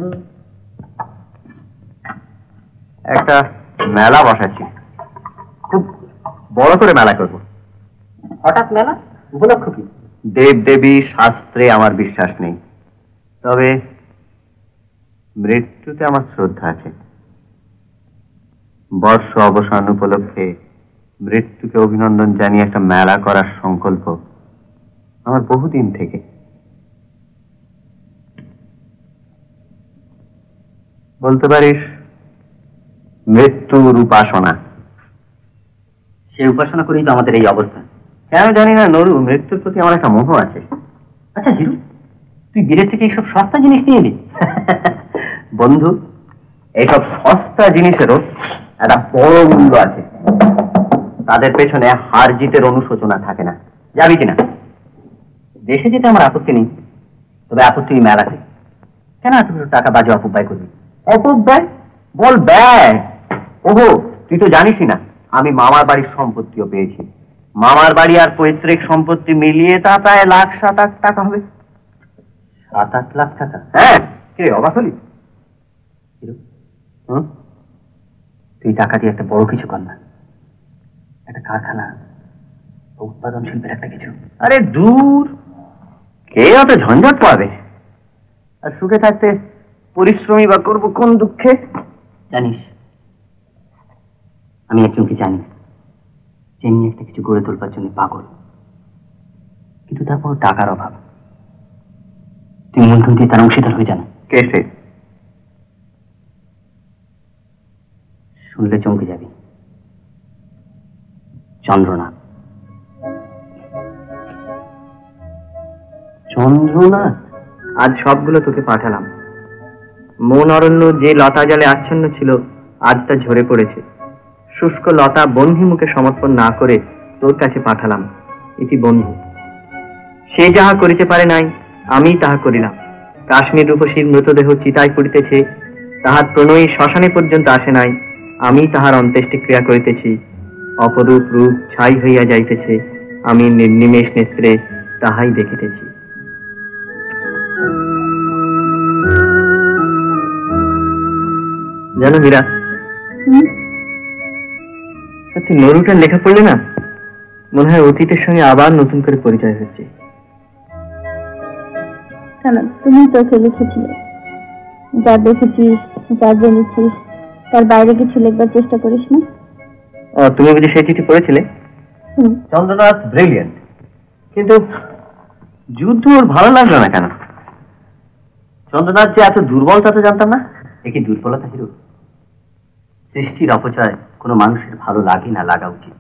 একটা মেলা বসাচ্ছি, খুব বড় করে মেলা করবো। হঠাৎ মেলা? উপলক্ষ কি? দেব দেবী শাস্ত্রে আমার বিশ্বাস নেই, তবে মৃত্যুতে আমার শ্রদ্ধা আছে। বর্ষ অবসান উপলক্ষে মৃত্যুকে অভিনন্দন জানিয়ে একটা মেলা করার সংকল্প আমার বহুদিন থেকে। বলতে পারিস মৃত্যুর উপাসনা। সেই উপাসনা করেই তো আমাদের এই অবস্থা। কেন জানি না নরু, মৃত্যুর প্রতি আমার একটা মোহ আছে। আচ্ছা হিরু, তুই বিলেত থেকে এইসব সস্তা জিনিস নিয়ে এলি? বন্ধু, এইসব সস্তা জিনিসেরও একটা বড় মূল্য আছে। তাদের পেছনে হার জিতের অনুশোচনা থাকে না। যাবি কিনা? দেশে যেতে আমার আপত্তি নেই, তবে আপত্তি মেলাতে। কেন এত টাকা বাজে অপব্যয় করবি? অপব্যয়? বল ব্যয়। ওহো, তুই তো জানিসই না আমি মামার বাড়ির সম্পত্তিও পেয়েছি। মামার বাড়ি আর পৈতৃক সম্পত্তি মিলিয়ে তা প্রায় লাখ সাত আট টাকা হবে। সাত আট লাখ টাকা? হ্যাঁ, কে অবাক হলি? হুম, তুই টাকা দিয়ে একটা বড় কিছু কর না, একটা কারখানা, উৎপাদন শিল্পের একটা কিছু। আরে দূর, কে অত ঝঞ্ঝট পাবে? আর সুখে থাকতে পরিশ্রমী বা করবো কোন দুঃখে? জানিস, আমি একজনকে জানি যেমনি একটা কিছু গড়ে তোলবার জন্য পাগল, কিন্তু তারপর টাকার অভাব। তুই মূলধন দিয়ে তার অংশীদার হয়ে জানো। কে সে? শুনলে চমকে যাবি। চন্দ্রনাথ। চন্দ্রনাথ? আজ সবগুলো তোকে পাঠালাম। মন অরণ্য যে লতা জলে আচ্ছন্ন ছিল, আজ তা ঝরে পড়েছে। শুষ্ক লতা বন্ধি মুখে সমর্পণ না করে তোর কাছে পাঠালাম। ইতি বন্ধু। সে যাহা করিতে পারে নাই, আমি তাহা করিলাম। কাশ্মীর রূপসীর মৃতদেহ চিতায় পড়িতেছে, তাহার প্রণয়ী শ্মশানে পর্যন্ত আসে নাই, আমি তাহার অন্ত্যেষ্টি ক্রিয়া করিতেছি। অপরূপ রূপ ছাই হইয়া যাইতেছে, আমি নির্নিমেষ নেত্রে তাহাই দেখিতেছি। জানো মীরা, সত্যি নরুটার লেখা পড়লে না মনে হয় অতীতের সঙ্গে আবার নতুন করে পরিচয় হচ্ছে। কেন, তুমি তোকে লিখেছিলে, যা দেখেছিস, যা জেনেছিস, তার বাইরে কিছু লিখবার চেষ্টা করিস না। ও, তুমি বুঝি সেই চিঠি পড়েছিলে? চন্দ্রনাথ ব্রিলিয়েন্ট, কিন্তু যুদ্ধ ওর ভালো লাগলো না কেন? চন্দ্রনাথ যে এত দুর্বল তা তো জানতাম না। একই দুর্বলতা হিরো। সৃষ্টির অপচয় কোনো মানুষের ভালো লাগে না, লাগা উচিত।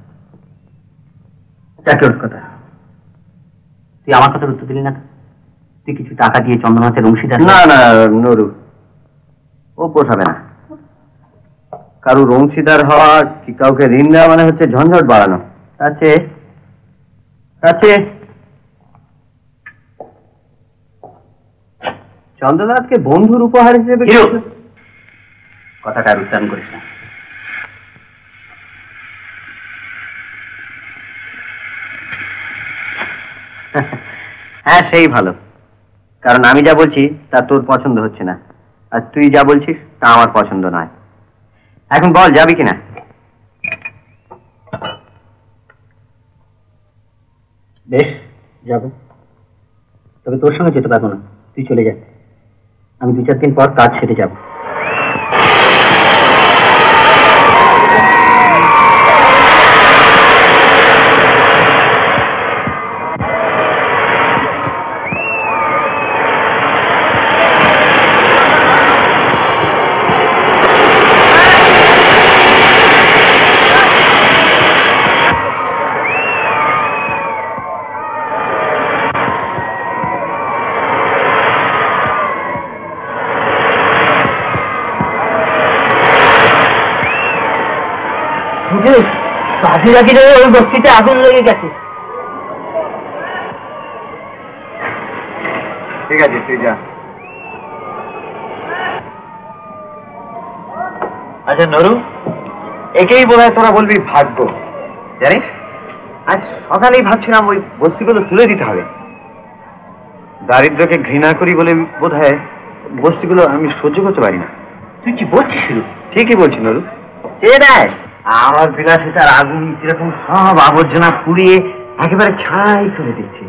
চাকর কথা, তুই আমার কথার উত্তর দিলি না। তুই কিছু টাকা দিয়ে চন্দ্রনাথের অংশীদার? না না নরু, ও পোষাবে না। কারুর অংশীদার হওয়া কি কাউকে ঋণ দেওয়া মানে হচ্ছে ঝঞ্ঝট বাড়ানো। আছে আছে চন্দ্রনাথকে বন্ধুর উপহার হিসেবে কথাটা আর উচ্চারণ করিস না। হ্যাঁ, সেই ভালো, কারণ আমি যা বলছি তা তোর পছন্দ হচ্ছে না, আর তুই যা বলছিস তা আমার পছন্দ নয়। এখন বল, যাবি কিনা? বেশ, যাবো, তবে তোর সঙ্গে যেতে পারবো না। তুই চলে যা, আমি দু চার দিন পর কাজ সেরে যাবো। বাজিরাগি ওই বস্তিতে আগুন লেগে গেছে। ঠিক আছে, তুই যা। আচ্ছা নরু, একেই বোধ হয় তোরা বলবি ভাগ্য। জানিস, আজ সকালেই ভাবছিলাম ওই বস্তিগুলো তুলে দিতে হবে। দারিদ্রকে ঘৃণা করি বলে বোধ হয় বস্তিগুলো আমি সহ্য করতে পারি না। তুই কি বলছিস? ঠিকই বলছি নরু। চেয়ে দেয় আমার বিলাসিতার আগুন কিরকম সব আবর্জনা পুড়িয়ে একেবারে ছাই করে দিচ্ছে।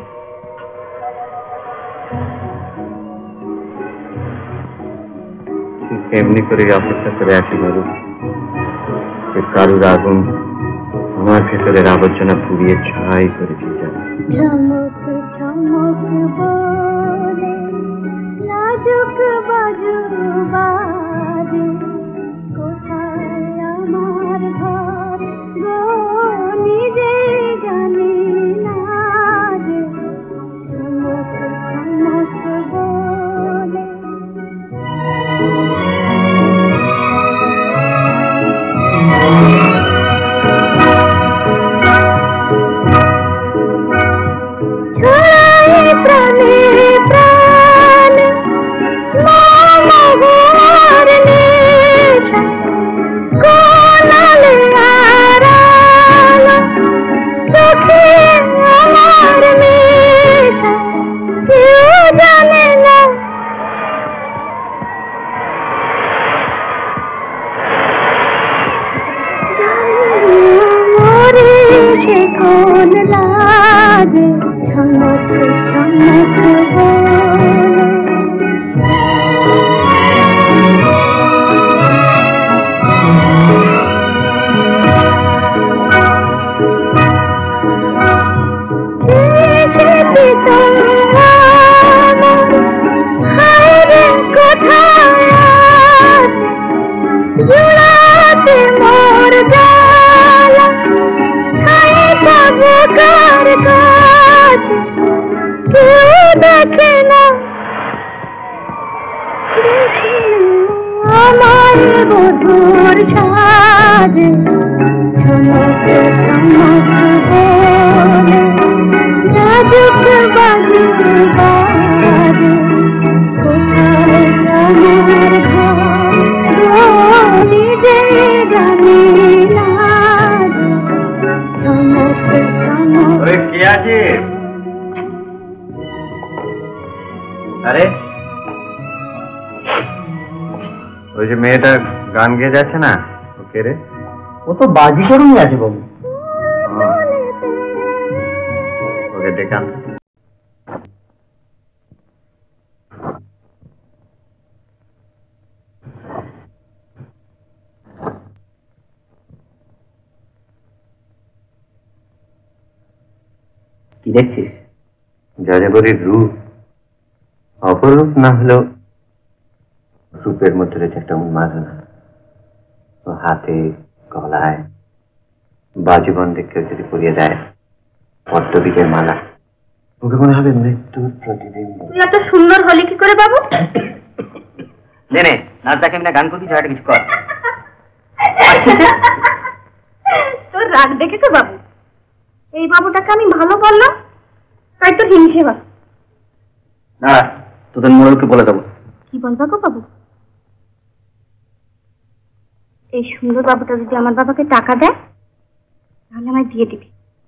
এমনি করে অপেক্ষা করে আছি বাবু, কারুর আগুন আমার ভেতরের আবর্জনা পুড়িয়ে ছাই করে দিয়ে যাবে। ঝমক ঝমক বলে লাজুক বাজু বাজে, কোথায় আমার ঘর গো নিজে জানি না যে। ঝমক ঝমক বলে প্রাণে প্রাণে মমগর নেশা, কোলালে আড়ালো চোখে আমার নেশা, কেউ জানে না। মরে সে কোন লাগে, ঝমক ঝমক বলে জুড়াতে মোর জালা, খাই পাবো কার কাছে, কেউ দেখে না আমার বধুর সাজে। ঝমক ঝমক বলে লাজুক বাজু বাজে, কোথায় আমার ঘর গো নিজে জানি না। ঝমক ঝমক কে আছে? আরে ওই যে মেয়েটা গান গেয়ে যাচ্ছে না, ও কে রে? ও তো বাজি করুনই আছে বাবু। ওকে ডেকে আন। কি দেখছিস? যাযাবরীর রূপ অপরূপ না হলেও রূপের মধ্যে রয়েছে একটা উন্মাদনা। ও হাতে গলায় বাজুবন্ধে কেউ যদি পরিয়ে দেয় পদ্মবীজের মালা, ওকে মনে হবে মৃত্যুর প্রতিবিম্ব। তুই এত সুন্দর হলি কি করে বাবু? নে নে, নাচ দেখে না গান করবি, ঝাড়া কিছু কর। তোর রাগ দেখে তো বাবু, এই বাবুটাকে আমি ভালো বললাম তাই তো হিংসে বা। না, তোদের মোড়লকে বলে দেবো। কি বলবা গো বাবু? এই সুন্দর বাবুটা যদি আমার বাবাকে টাকা দেয় তাহলে আমায় দিয়ে দিবি।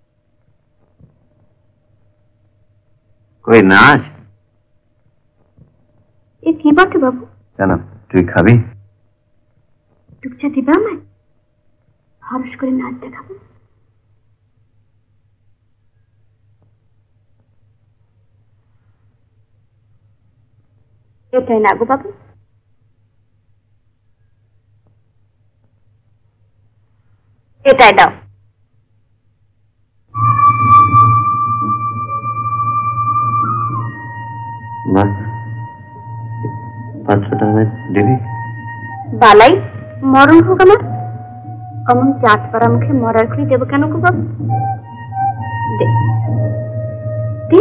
কই নাচ? এ কি বটে বাবু? কেন তুই খাবি? টুকচা দিবে আমায়, হরস করে নাচ দেখাবো। এটাই না গো বাবু? এটাই দাও। পাঁচশো টাকা দেবি? বালাই মরণ হোক আমার, অমন চাট পাড়া মুখে মরার খুঁড়ি দেবো কেন গো বাবু? দে দে।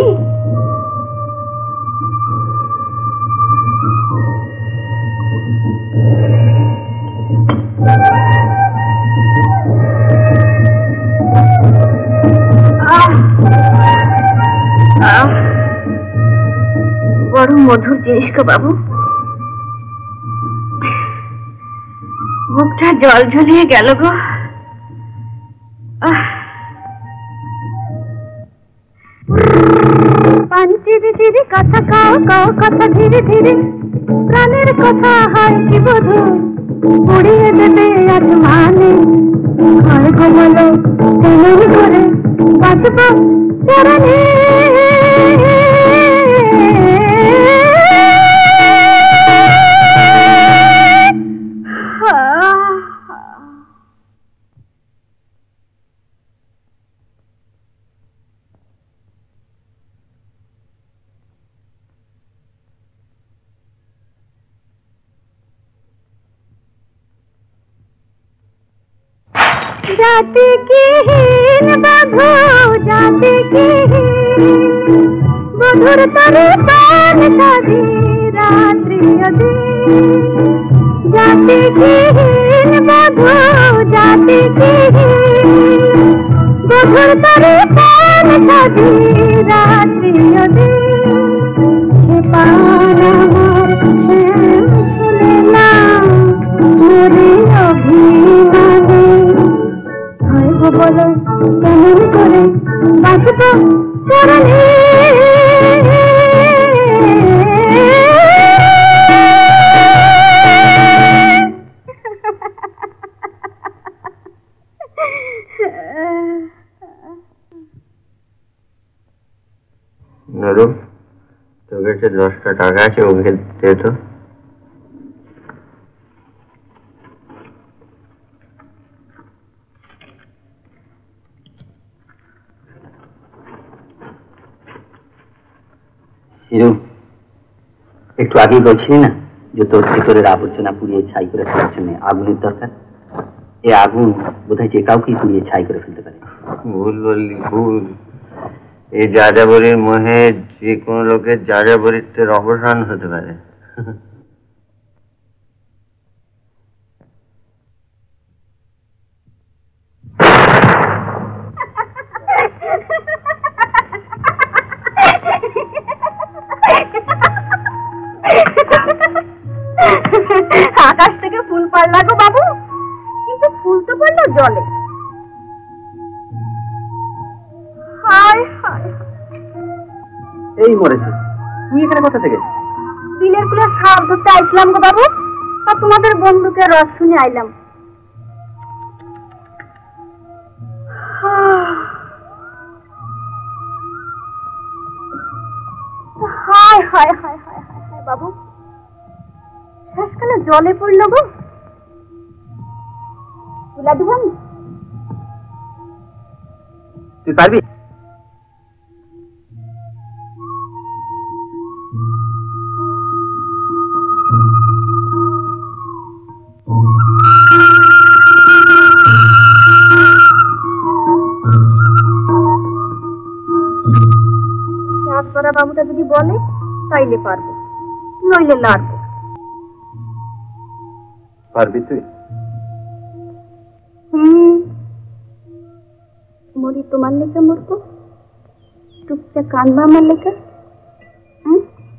বড় মধুর জিনিস গো বাবু, মুখটা জল ঝলিয়ে গেল গো। পান চিরি চিরি কথা কাও কাও কথা ধীরে ধীরে, প্রাণের কথা হয় কি বধু উড়িয়ে দেবে আজ মানে। ঘর ঘুমালো তেমন করে বাঁচব চরণে जाति की हीन बधो जाति की बधुर तरे पान सदी रात्रि अदी जाति की हीन बधो जाति की बधुर तरे पान सदी रात्रि अदी पाना मार सुने ना मोरे अभिमानी বলো কেমন করে বাঁচব চরণে নরম তোর কাছে দশটা টাকা আছে ওকে দে তো একটু আগে বলছিলি না যে তোর ভিতরের আবর্জনা পুড়িয়ে ছাই করে ফেলার জন্য আগুনের দরকার এই আগুন বোধহয় যে কাউকেই পুড়িয়ে ছাই করে ফেলতে পারে ভুল বললি ভুল এই যাযাবরীর মোহে যে কোনো লোকের যাযাবরিত্বের অবসান হতে পারে আকাশ থেকে ফুল পাড়লা গো বাবু কিন্তু ফুল তো পড়লো জলে হায় হায় এই মরেছে তুই এখানে কোথা থেকে বিলের কুলে সাপ ধরতে আইছিলাম গো বাবু আর তোমাদের বন্ধুকে রস শুনে আইলাম হায় হায় হায় হায় হায় হায় বাবু শেষকালে জলে পড়ল গো তুলা দিব আমি তুই পারবি রাজপাড়া বাবুটা যদি বলে তাইলে পারবো নইলে লাড়বো পারবি তুই হুম মরি তোমার লেখা মরবো টুকটা কানবা আমার লেখা হুম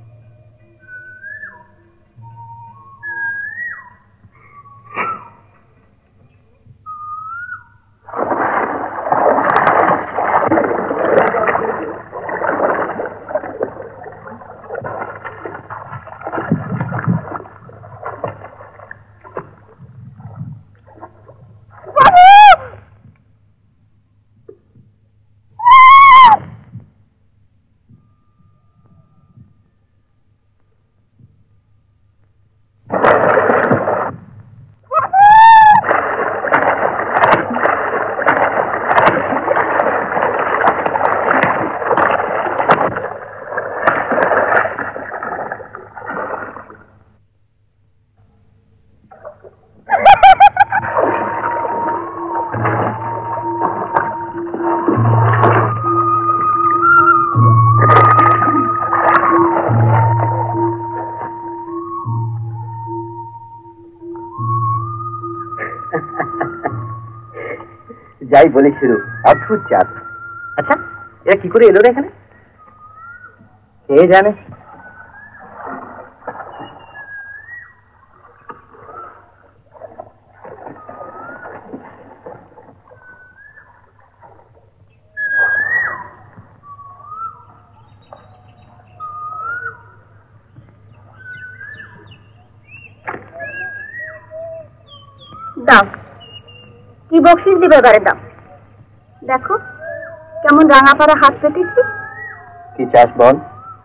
যাই বলেছিল অদ্ভুত চাঁদ আচ্ছা এরা কি করে এলো রে এখানে কে জানে দাও কি বকশিস দিবে এবারে দাও দেখো কেমন রাঙাপাড়া হাত পেতেছি। কি চাস বল?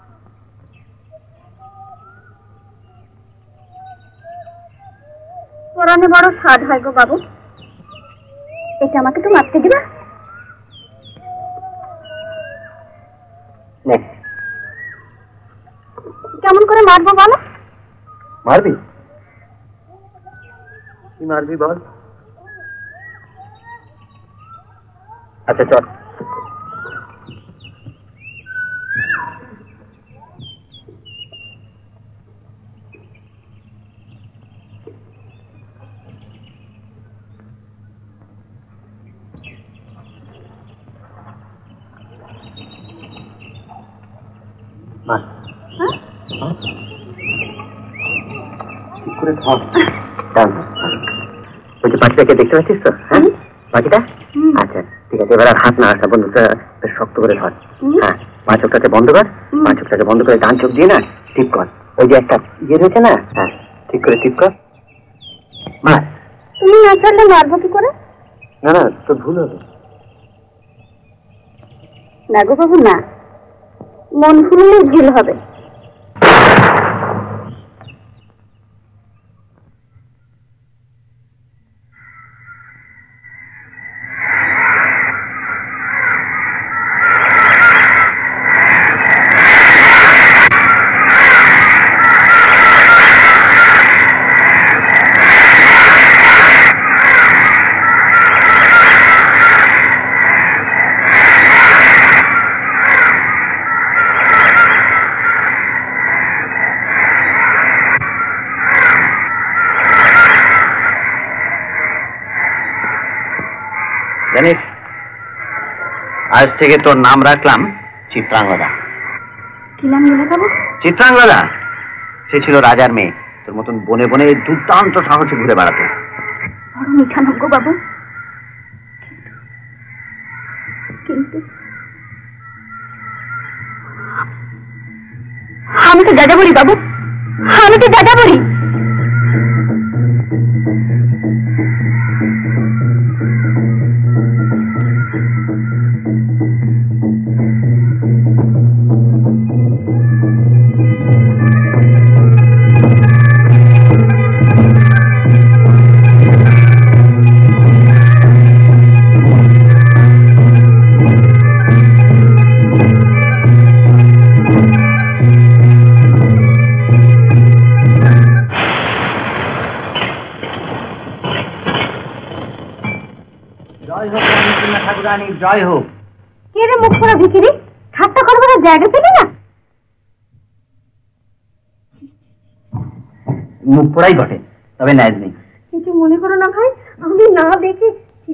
পরানে বড় স্বাদ হয় গো বাবু। এটা আমাকে তো মারতে দিবা? কেমন করে মারবো বলো? মারবি? কি মারবি বল? আচ্ছা চল। পাখিটাকে দেখতে পাচ্ছিস তো? হ্যাঁ পাখিটা? আচ্ছা ঠিক আছে, এবার আর হাত না আসা, বন্ধুটা শক্ত করে ধর। হ্যাঁ পাঁচ চোখটাকে বন্ধ কর, পাঁচ চোখটাকে বন্ধ করে ডান চোখ দিয়ে না ঠিক কর। ওই যে একটা ইয়ে রয়েছে না, হ্যাঁ ঠিক করে ঠিক কর। মার। তুমি না ছাড়লে মারবো কি করে? না না তোর ভুল হবে না গো বাবু, না, মন ভুললে ভুল হবে। জানিস, আজ থেকে তোর নাম রাখলাম চিত্রাঙ্গদা। কি নাম বলে বাবু? চিত্রাঙ্গদা। সে ছিল রাজার মেয়ে, তোর মতন বনে বনে দুর্দান্ত সাহসে ঘুরে বেড়াতো। বড় মিঠা নাম গো বাবু। কিন্তু আমি তো দাদা বলি বাবু, আমি তো দাদা বলি। জয় হোক। কে রে মুখ পড়া ভিখিরি, ঠাট্টা করবার জায়গা পেলি না? মুখ পড়াই বটে, তবে ন্যাজ নেই। কিছু মনে করো না ভাই, আমি না দেখে।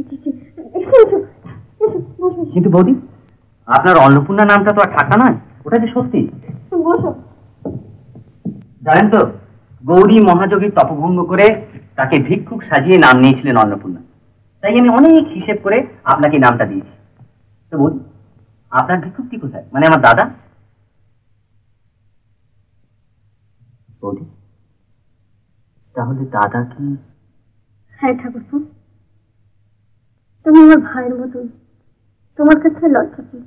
কিন্তু বৌদি, আপনার অন্নপূর্ণা নামটা তো আর ঠাট্টা নয়, ওটা যে সত্যি। বসো। জানেন তো, গৌরী মহাযোগীর তপভঙ্গ করে তাকে ভিক্ষুক সাজিয়ে নাম নিয়েছিলেন অন্নপূর্ণা। তাই আমি অনেক হিসেব করে আপনাকে নামটা দিয়েছি। তো বৌদি, আপনার ভিক্ষুকটি কোথায়, মানে আমার দাদা? বৌদি, তাহলে দাদা কি? হ্যাঁ ঠাকুরপো, তুমি আমার ভাইয়ের মতন, তোমার কাছে লজ্জা কি?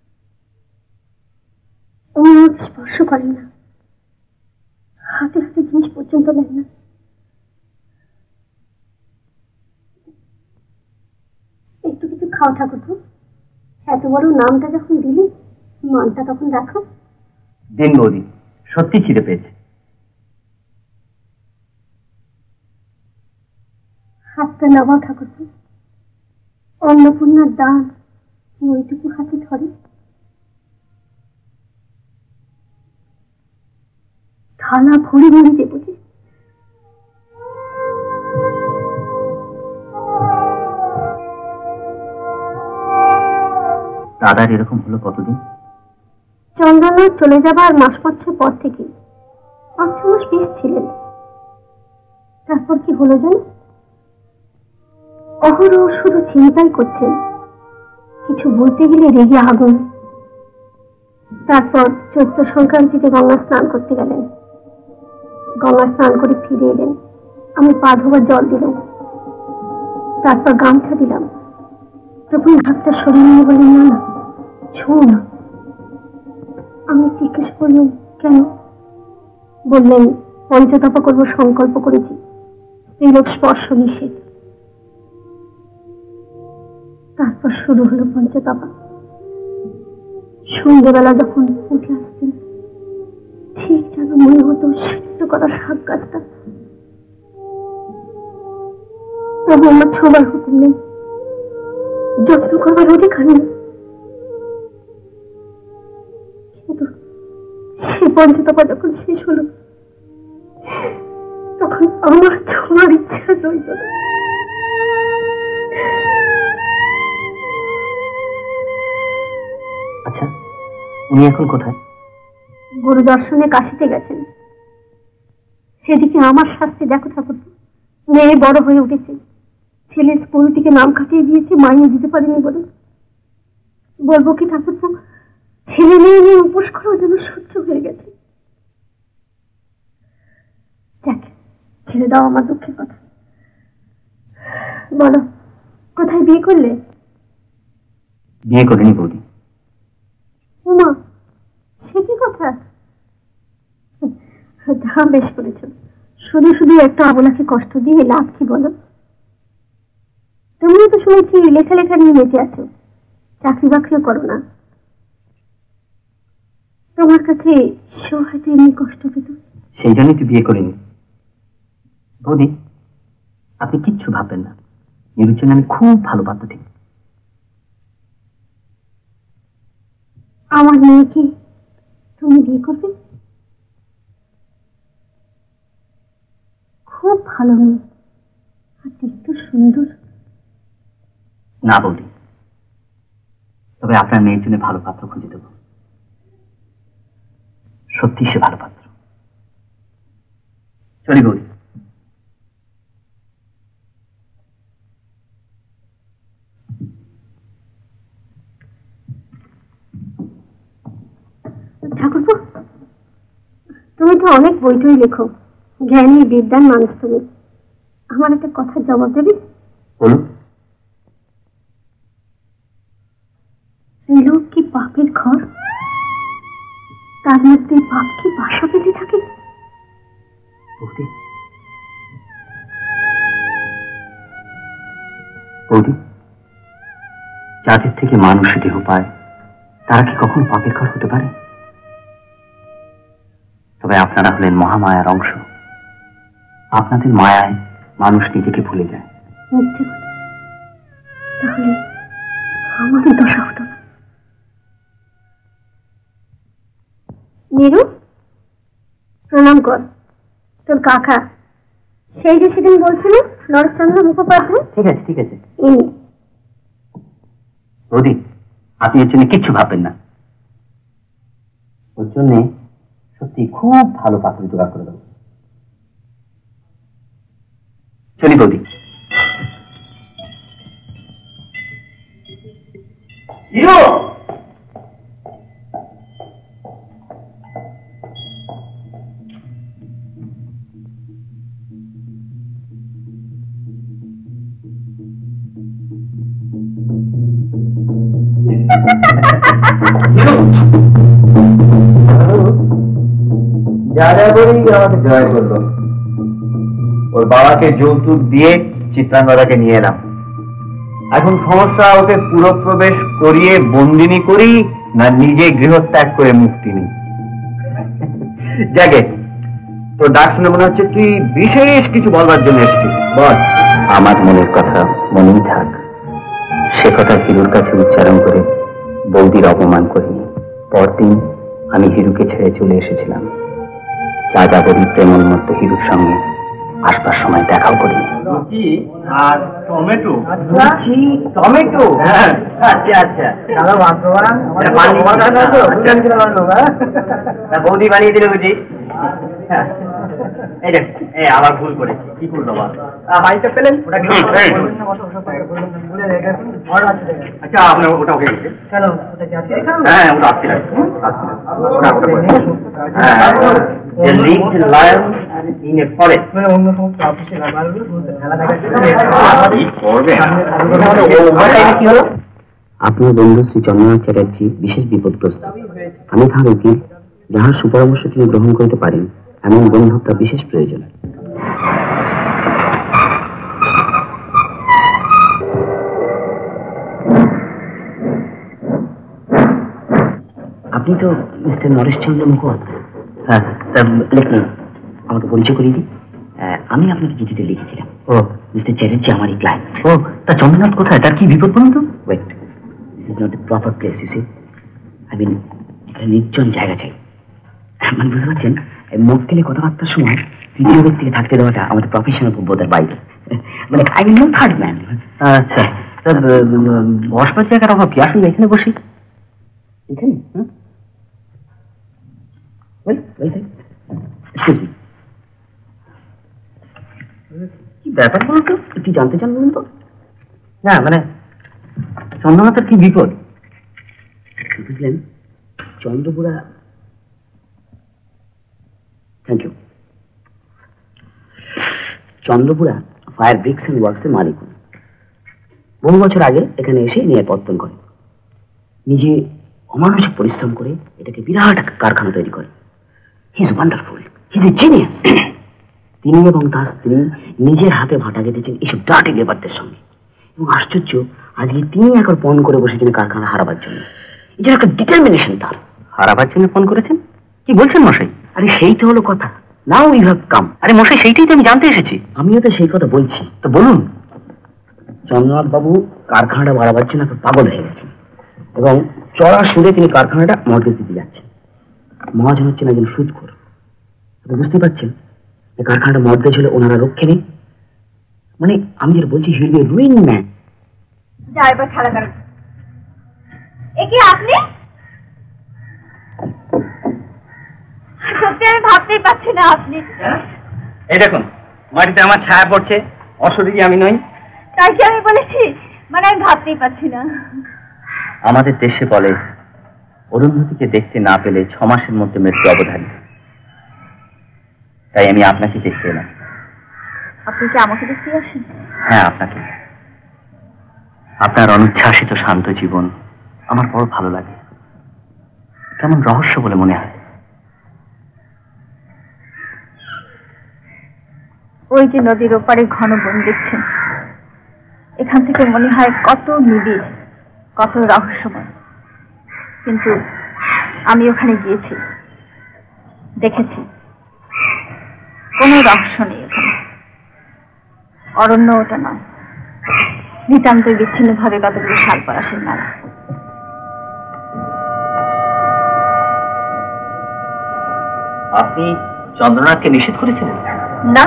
উনি আমাকে স্পর্শ করেন না, হাতে হাতে জিনিস পর্যন্ত নেন না। একটু কিছু খাও ঠাকুরপো, এত বড় নামটা যখন দিলি, মানটা তখন রাখো। দিন বৌদি, সত্যি খিদে পেয়েছে। হাতটা নামাও ঠাকুরপো, অন্নপূর্ণার দান ওইটুকু হাতে ধরে। থালা ভরি ভরি দেবো যে। দাদার এরকম হলো কতদিন? চন্দ্রনাথ চলে যাবার মাস পাঁচের পর থেকে পাঁচ ছ মাস বেশ ছিলেন। তারপর কি হলো জানো? অহরহ শুধু চিন্তাই করছেন, কিছু বলতে গেলে রেগে আগুন। তারপর চৈত্র সংক্রান্তিতে গঙ্গা স্নান করতে গেলেন, গঙ্গা স্নান করে ফিরে এলেন। আমি পা ধোবার জল দিলাম, তারপর গামছা দিলাম। তখন হাতটা সরিয়ে নিয়ে বললেন, না না ছু না। আমি জিজ্ঞেস করলাম কেন? বললেন পঞ্চতপা করবো সংকল্প করেছি, স্ত্রীলোক স্পর্শ নিষেধ। তারপর শুরু হলো পঞ্চতপা। সন্ধ্যেবেলা যখন উঠে আসতেন ঠিক যেন মনে হতো সিদ্ধ করা শাক গাছটা। তবু আমার ছোবার হুকুম নেই, যত্ন করবার অধিকার নেই। কিন্তু সে পঞ্চতপা যখন শেষ হলো তখন আমার ছোঁয়ার ইচ্ছা রইল না। আচ্ছা, উনি এখন কোথায়? গুরু দর্শনে কাশিতে গেছেন। সেদিকে আমার শাস্তি দেখো ঠাকুর, মেয়ে বড় হয়ে উঠেছে, ছেলে স্কুল থেকে নাম কাটিয়ে দিয়েছে মাইনে দিতে পারেনি বলে। বলবো কি ঠাকুর, ছেলে মেয়ে নিয়ে উপোস করাও যেন সহ্য হয়ে গেছে। যাক, ছেড়ে দাও আমার দুঃখের কথা। বলো, কোথায় বিয়ে করলে? বিয়ে করিনি বৌদি। উমা, সে কি কথা? যা বেশ করেছ, শুধু শুধু একটা আবলাকে কষ্ট দিয়ে লাভ কি বলো? তুমিও তো শুনেছি লেখালেখা নিয়ে বেঁচে আছো, চাকরি বাকরিও করো না। তোমার কাছে সেও হয়তো এমনি কষ্ট পেত। সেই জন্যই তো বিয়ে করিনি বৌদি। আপনি কিচ্ছু ভাববেন না, নিরুর জন্য আমি খুব ভালো পাত্র ঠিক। আমার মেয়েকে তুমি বিয়ে করবে? খুব ভালো মেয়ে, আর দেখতে সুন্দর। না বৌদি, তবে আপনার মেয়ের জন্য ভালো পাত্র খুঁজে দেব। সত্যি সে ভালো পাত্র। চলি বৌদি। ঠাকুরপো, তুমি তো অনেক বইটই লেখো, জ্ঞানী বিদ্যান মানুষ তুমি। আমার একটা কথার জবাব দেবে? বলুন। স্ত্রীলোক কি পাপের ঘর? তার মধ্যে পাপ কি বাসা বেঁধে থাকে? বৌদি, বৌদি, যাদের থেকে মানুষ দেহ পায় তারা কি কখনো পাপের ঘর হতে পারে? তবে আপনারা হলেন মহামায়ার অংশ। আপনাদের মায়ায় মানুষ নিজেকে ভুলে যায়। মিথ্যে কথা। তাহলে আমারই দশা হতো না। নীরু, প্রণাম কর। তোর কাকা, সেই যে সেদিন বলছিল নরেশচন্দ্র মুখোপাধ্যায়। ঠিক আছে ঠিক আছে। ইনি। বৌদি, আপনি এর জন্য কিচ্ছু ভাববেন না। ওর জন্য সত্যি খুব ভালো পাত্র জোগাড় করে দেবো। চলি বৌদি। যা যা করি আমাকে জয় করলো। ওর বাবাকে যৌতুক দিয়ে চিত্রাঙ্গদাকে নিয়ে এলাম। এখন সমস্যা, ওকে পুরো প্রবেশ করিয়ে বন্দিনী করি না নিজে গৃহত্যাগ করে মুক্তি নিই। যাকে তোর ডাক শুনে মনে হচ্ছে তুই বিশেষ কিছু বলবার জন্য এসেছিস। বল। আমার মনের কথা মনেই থাক। সে কথা হিরুর কাছে উচ্চারণ করে বৌদির অপমান করিনি। পরদিন আমি হিরুকে ছেড়ে চলে এসেছিলাম। যা যাবরই প্রেমোন্মত্ত হিরুর সঙ্গে আসবার সময় দেখাও করিনি। আর টমেটো। টমেটো? আচ্ছা আচ্ছা। বৌদি বানিয়ে দিল বুঝি? এই দেখ, আবার ভুল করেছি। কি করলো বাড়িতে পেলেন? আচ্ছা, আপনার ওটা ওকে গেছে। হ্যাঁ, ওটা আসতে লাগছে। The little lion in a forest. অন্য সমস্ত অফিসে ব্যাপারগুলো খেলা দেখা কি হলো? আপনার বন্ধু শ্রী চন্দ্রনাথ চ্যাটার্জি বিশেষ বিপদগ্রস্ত। আমি তাহার উকিল, যাহার সুপরামর্শ তিনি গ্রহণ করিতে পারেন এমন বন্ধুর তার বিশেষ প্রয়োজন। আপনি তো মিস্টার নরেশচন্দ্র মুখোপাধ্যায়। হ্যাঁ, লিখুন, আমাকে পরিচয় করিয়ে দিই। আমি আপনাকে চিঠিটা লিখেছিলাম। ও, মিস্টার চ্যাটার্জি আমারই ক্লায়েন্ট। ও, তা চন্দ্রনাথ কোথায়? তার কি বিপদ বলুন তো? Wait, this is not the proper place, you see. I mean, একটা নির্জন জায়গা চাই। মানে বুঝতে পারছেন, মক্কেলে কথাবার্তার সময় তৃতীয় ব্যক্তিকে থাকতে দেওয়াটা আমাদের প্রফেশনাল বোধের বাইরে। মানে I mean no third man. আচ্ছা, বসবার জায়গার অভাব কি? আসুন এখানে বসি। এখানে? কি ব্যাপার বলুন তো, কি জানতে চান বলুন তো? না মানে চন্দ্রনাথের কি বিপদ? বুঝলেন, Chandrapura, thank you, Chandrapura fire bricks and ওয়ার্কসের মালিক। বহু বছর আগে এখানে এসে নিয়ে পত্তন করে, নিজে অমানসিক পরিশ্রম করে এটাকে বিরাট কারখানা তৈরি করে। He is wonderful, he is a genius. তিনি এবং তার স্ত্রী নিজের হাতে ভাটা কেটেছেন এইসব ডার্টি লেবারদের সঙ্গে, এবং আশ্চর্য আজকে তিনি একবার পণ করে বসেছেন কারখানা হারাবার জন্য। এটা একটা ডিটারমিনেশন তার। হারাবার জন্য ফোন করেছেন? কি বলছেন মশাই? আরে সেই তো হলো কথা। Now we have come. আরে মশাই, সেইটাই তো আমি জানতে এসেছি। আমিও তো সেই কথা বলছি। তো বলুন। চন্দ্রনাথ বাবু কারখানাটা বাড়াবার জন্য একটা পাগল হয়ে গেছেন, এবং চড়া সুদে তিনি কারখানাটা মর্গেজ দিতে যাচ্ছেন। মহাজন হচ্ছেন একজন সুদখোর। আপনি বুঝতে পারছেন, কারখানাটা মর্গেজ হলে ওনারা রক্ষে নেই। মানে আমি যেটা বলছি, he will be ruin man. Driver খেলা করেন। এ কি আপনি? সত্যি আমি ভাবতেই পারছি না আপনি। এই দেখুন, মাটিতে আমার ছায়া পড়ছে, অশরীরী আমি নই। তাই কি আমি বলেছি? মানে আমি ভাবতেই পারছি না। আমাদের দেশে বলে, অরুন্ধতিকে দেখতে না পেলে ছ মাসের মধ্যে মৃত্যু অবধারিত। তাই আমি আপনাকে দেখতে এলাম। আপনি কি আমাকে দেখতে আসেন? হ্যাঁ, আপনাকে। আপনার অনুচ্ছ্বাসিত শান্ত জীবন আমার বড় ভালো লাগে। কেমন রহস্য বলে মনে হয়। ওই যে নদীর ওপারে ঘন বন দেখছেন, এখান থেকে মনে হয় কত নিবিড়, কত রহস্যময়। কিন্তু আমি ওখানে গিয়েছি, দেখেছি কোনো রহস্য নেই ওখানে। অরণ্য ওটা নয়, নিতান্ত বিচ্ছিন্ন ভাবে কতগুলো শাল পলাশের মেলা। আপনি চন্দ্রনাথকে নিষেধ করেছিলেন? না,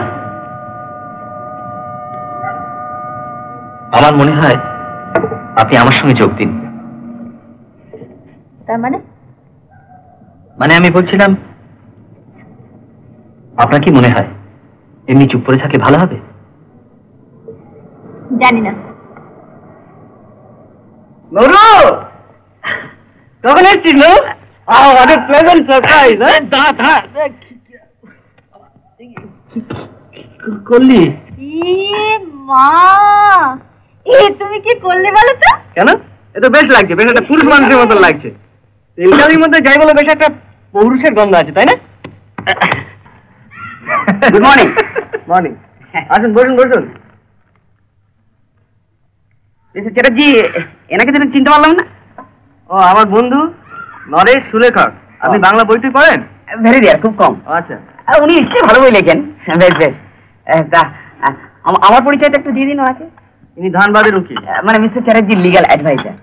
আমার মনে হয় আপনি আমার সঙ্গে যোগ দিন। তার মানে? মানে আমি বলছিলাম, আপনার কি মনে হয় এমনি চুপ করে থাকলে ভালো হবে? জানি না। নুরু, কখন এসেছিল? অনেক প্লেজেন্ট সারপ্রাইজ। করলি মা, এ তুমি কি করলে বলো তো? কেন? এ তো বেশ লাগছে, বেশ একটা পুরুষ মানুষের মতো লাগছে। তেলকালির মধ্যে যাই বলে বেশ একটা পৌরুষের গন্ধ আছে, তাই না? Good morning. মর্নিং। আসুন, বসুন বসুন। মিস্টার চ্যাটার্জি, এনাকে যেন চিনতে পারলাম না। ও আমার বন্ধু নরেশ সুলেখক। আপনি বাংলা বইটুই পড়েন? ভেরি রেয়ার, খুব কম। আচ্ছা, উনি নিশ্চয়ই ভালো বই লেখেন। বেশ বেশ। তা আমার পরিচয়টা একটু দিয়ে দিন ওনাকে। ইনি ধানবাদের উকিল, মানে mister Chatterjee legal adviser.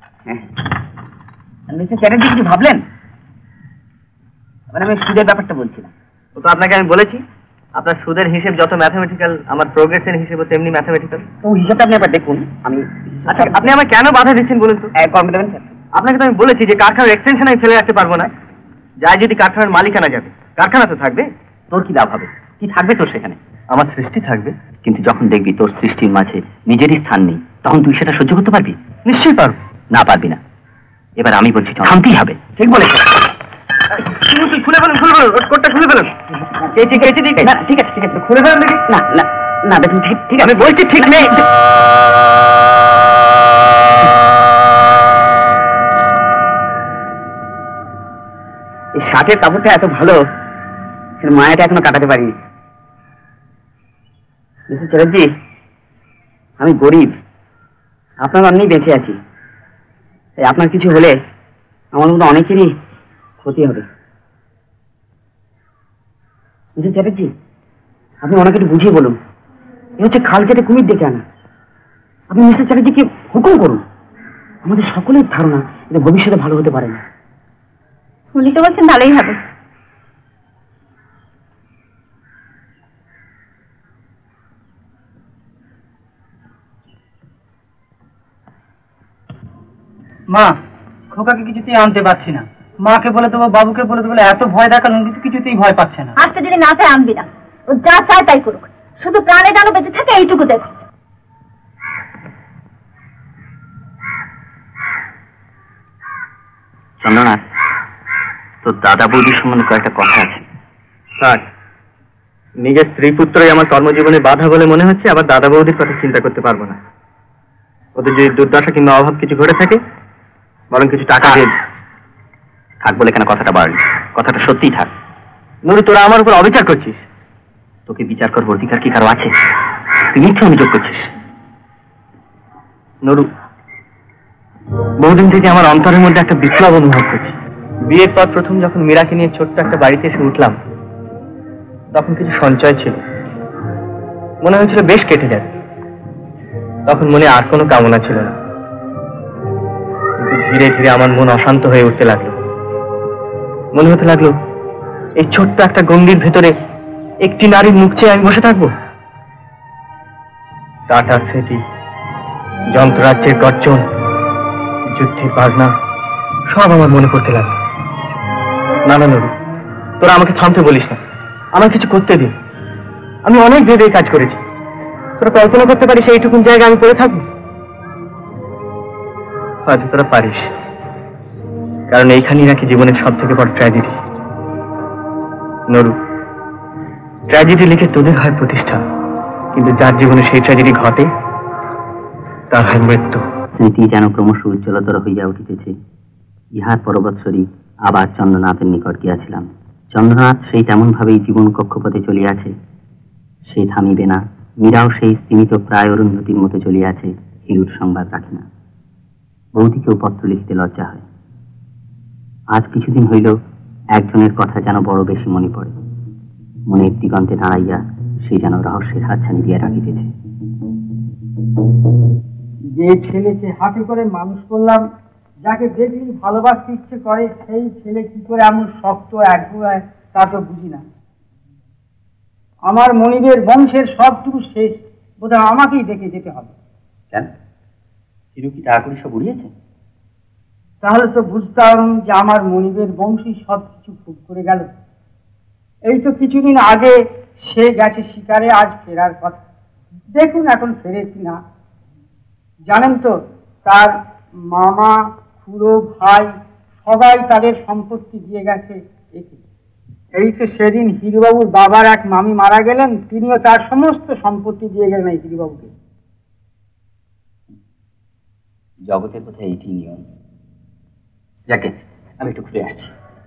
Mister Chatterjee কিছু ভাবলেন? মানে আমি সুদের ব্যাপারটা বলছিলাম। ও তো আপনাকে আমি বলেছি, আপনার সুদের হিসেব যত ম্যাথামেটিক্যাল, আমার প্রোগ্রেসের হিসেবও তেমনি ম্যাথামেটিক্যাল। তো হিসাবটা আপনি একবার দেখুন। আমি আচ্ছা, আপনি আমায় কেন বাধা দিচ্ছেন বলুন তো? কর্মে দেবেন স্যার। আপনাকে তো আমি বলেছি যে কারখানার এক্সটেনশন আমি ফেলে রাখতে পারবো না। যাই যদি কারখানার মালিকানা যাবে, কারখানা তো থাকবে। তোর কি লাভ হবে? কি থাকবে তোর সেখানে? আমার সৃষ্টি থাকবে। কিন্তু যখন দেখবি তোর সৃষ্টির মাঝে নিজেরই স্থান নেই, তখন তুই সেটা সহ্য করতে পারবি? নিশ্চয়ই পারবো। না, পারবি না। এবার আমি বলছি, থামতেই হবে। ঠিক বলেছ। খুলে ফেলুন, খুলে ফেলুন, কোটটা খুলে ফেলুন। ঠিক আছে, ঠিক আছে, ঠিক আছে, ঠিক আছে, খুলে ফেলুন দেখি। না না না, দেখুন, ঠিক ঠিক আমি বলছি ঠিক নেই। শার্টের কাপড়টা এত ভালো, মায়াটা এখনো কাটাতে পারিনি। মিস্টার চ্যাটার্জি, আমি গরিব, আপনার এমনি বেঁচে আছি। তাই আপনার কিছু হলে আমার মতো অনেকেরই ক্ষতি হবে। মিস্টার চ্যাটার্জি, আপনি ওনাকে একটু বুঝিয়ে বলুন, এ হচ্ছে খাল কেটে কুমির ডেকে আনা। আপনি মিস্টার চ্যাটার্জিকে হুকুম করুন। আমাদের সকলের ধারণা এটা ভবিষ্যতে ভালো হতে পারে না। উনি তো বলছেন ভালোই হবে। মা, খোকাকে কিছুতেই আনতে পারছি না। মাকে বলে দেবো, বাবুকে বলে দেবো, এত ভয় দেখানো কিন্তু কিছুতেই ভয় পাচ্ছে না। আজকে যদি না চায় আনবি না, ও যা চায় তাই করুক, শুধু প্রাণে যেন বেঁচে থাকে এইটুকু দেখো। চন্দ্রনাথ, তোর দাদা বৌদির সম্বন্ধে কয়েকটা কথা আছে। স্যার, নিজের স্ত্রী পুত্রই আমার কর্মজীবনে বাধা বলে মনে হচ্ছে, আবার দাদা বৌদির কথা চিন্তা করতে পারবো না। ওদের যদি দুর্দশা কিংবা অভাব কিছু ঘটে থাকে, বরং কিছু টাকা দিয়ে থাক বলে কেন কথাটা বাড়লি? কথাটা সত্যিই থাক। নুরু, তোরা আমার উপর অবিচার করছিস। তোকে বিচার করবার অধিকার কি কারো আছে? তুই মিথ্যে অভিযোগ করছিস। নুরু, বহুদিন থেকে আমার অন্তরের মধ্যে একটা বিপ্লব অনুভব করছি। বিয়ের পর প্রথম যখন মীরাকে নিয়ে ছোট্ট একটা বাড়িতে এসে উঠলাম, তখন কিছু সঞ্চয় ছিল, মনে হয়েছিল বেশ কেটে যাবে। তখন মনে আর কোনো কামনা ছিল না, কিন্তু ধীরে ধীরে আমার মন অশান্ত হয়ে উঠতে লাগলো। মনে হতে লাগলো এই ছোট্ট একটা গণ্ডির ভেতরে একটি নারীর মুখ চেয়ে আমি বসে থাকবো। টাটার স্মৃতি, যন্ত্ররাজ্যের গর্জন, যুদ্ধের বাজনা সব আমার মনে পড়তে লাগলো। না না নুরু, তোরা আমাকে থামতে বলিস না, আমার কিছু করতে দিন। আমি অনেক ভেবে কাজ করেছি। তোরা কল্পনা করতে পারিস এইটুকুন জায়গা আমি পড়ে থাকবো? হয়তো তোরা পারিস, কারণ এইখানেই নাকি জীবনের সব থেকে বড় ট্র্যাজেডি। নরু, ট্র্যাজেডি লিখে তোদের হয় প্রতিষ্ঠা, কিন্তু যার জীবনে সেই ট্র্যাজেডি ঘটে তার হয় মৃত্যু। স্মৃতি যেন ক্রমশ উজ্জ্বলতর হইয়া উঠিতেছে। ইহার পরবৎসরী আবার চন্দ্রনাথের নিকট গিয়াছিলাম। চন্দ্রনাথ সেই তেমন ভাবেই জীবন কক্ষপথে চলিয়াছে, সে থামিবে না। মীরাও সেই স্তীমিত প্রায় অরুন্ধতির মতো চলিয়াছে, হিরুর সংবাদ রাখে না। বৌদিকেও পত্র লিখিতে লজ্জা হয়। আজ কিছুদিন হইল একজনের কথা যেন বড় বেশি মনে পড়ে। মনের দিগন্তে দাঁড়াইয়া সে যেন রহস্যের হাতছানি দিয়া রাখিতেছে। যে ছেলেকে হাতে করে মানুষ করলাম, যাকে দেখলেই ভালোবাসতে ইচ্ছে করে, সেই ছেলে কি করে এমন শক্ত একগুঁড়া তা তো বুঝি না। আমার মনিবের বংশের সবটুকু শেষ, বোধহয় আমাকেই ডেকে যেতে হবে। কেন, হিরু কি টাকা করে সব উড়িয়েছে? তাহলে তো বুঝতাম যে আমার মনিবের বংশী সব কিছু খুব করে গেল। এই তো কিছুদিন আগে সে গেছে শিকারে, আজ ফেরার কথা। দেখুন এখন ফেরে কি না। জানেন তো, তার মামা, খুড়ো, ভাই সবাই তাদের সম্পত্তি দিয়ে গেছে একে। এই তো সেদিন হিরুবাবুর বাবার এক মামি মারা গেলেন, তিনিও তার সমস্ত সম্পত্তি দিয়ে গেলেন এই হিরুবাবুকে। জগতের কোথায় এইটি নিয়ম। যাকে আমি একটু ঘুরে আসছি।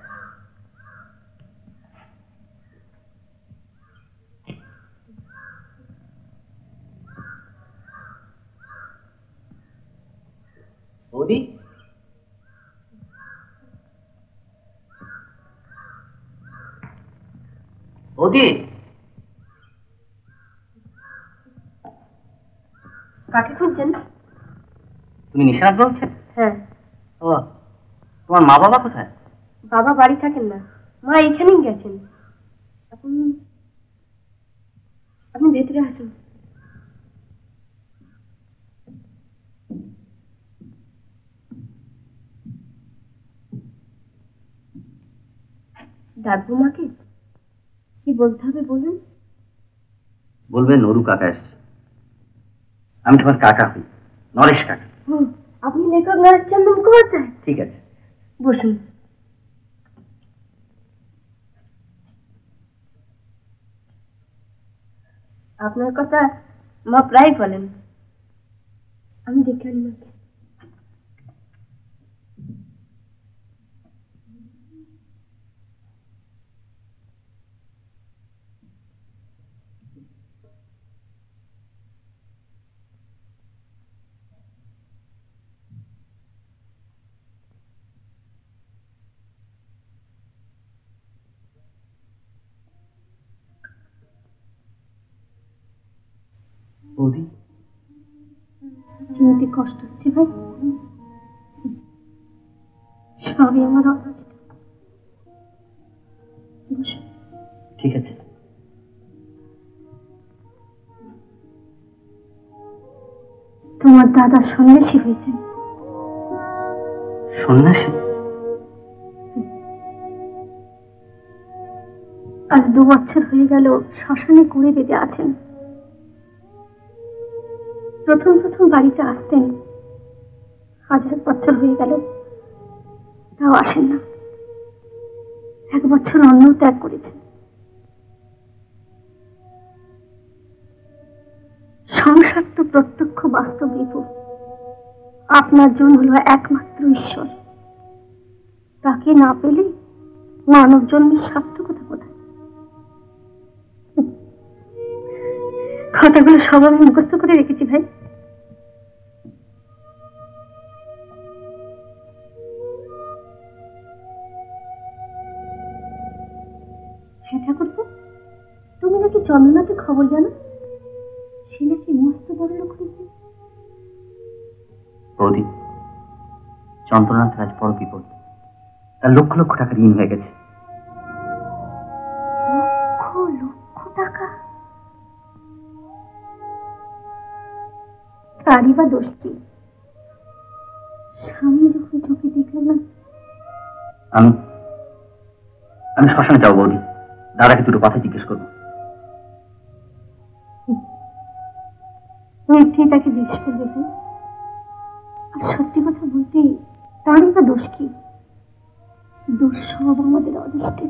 বৌদি, বৌদি, কাকে খুঁজছেন? তুমি নিশানাথ বলছেন? হ্যাঁ। ও, তোমার মা বাবা কোথায়? বাবা বাড়ি থাকেন না, মা এখানেই গেছেন। আপনি আপনি ভেতরে আসুন। ডাকবো মাকে? কি বলতে হবে বলুন। বলবে নরু কাকা এসছে। আমি তোমার কাকা হই, নরেশ কাকা। হুম, আপনি লেখক নরেশচন্দ্র মুখোপাধ্যায়? ঠিক আছে, বসুন। আপনার কথা মা প্রায় বলেন। আমি দেখে আনি মাকে। বৌদি, চিনতে কষ্ট হচ্ছে ভাই, সবই আমার অদৃষ্ট। ঠিক আছে। তোমার দাদা সন্ন্যাসী হয়েছেন। সন্ন্যাসী? আজ দু বছর হয়ে গেল শ্মশানে করে বেঁধে আছেন। প্রথম প্রথম বাড়িতে আসতেন, আজ এক বছর হয়ে গেল তাও আসেন না। এক বছর অন্ন ত্যাগ করেছেন। সংসার তো প্রত্যক্ষ বাস্তব রিপু। আপনার জন হল একমাত্র ঈশ্বর। তাকে না পেলে মানব জন্মের সার্থকতা কোথায়? কথাগুলো সব আমি মুখস্থ করে রেখেছি ভাই। হ্যাঁ ঠাকুরপো, তুমি নাকি চন্দ্রনাথের খবর জানো? সে নাকি মস্ত বড় লোক হয়েছে। বৌদি, চন্দ্রনাথের আজ বড় বিপদ। তার লক্ষ লক্ষ টাকা ঋণ হয়ে গেছে। লক্ষ লক্ষ টাকা? তারই বা দোষ কি? স্বামী যখন চোখে দেখল না। আমি আমি শ্মশানে যাবো বৌদি, দাদাকে দুটো কথা জিজ্ঞেস করবো। মিথ্যে তাকে জিজ্ঞেস করবে ভাই? আর সত্যি কথা বলতে তারই বা দোষ কি? দোষ সব আমাদের অদৃষ্টের।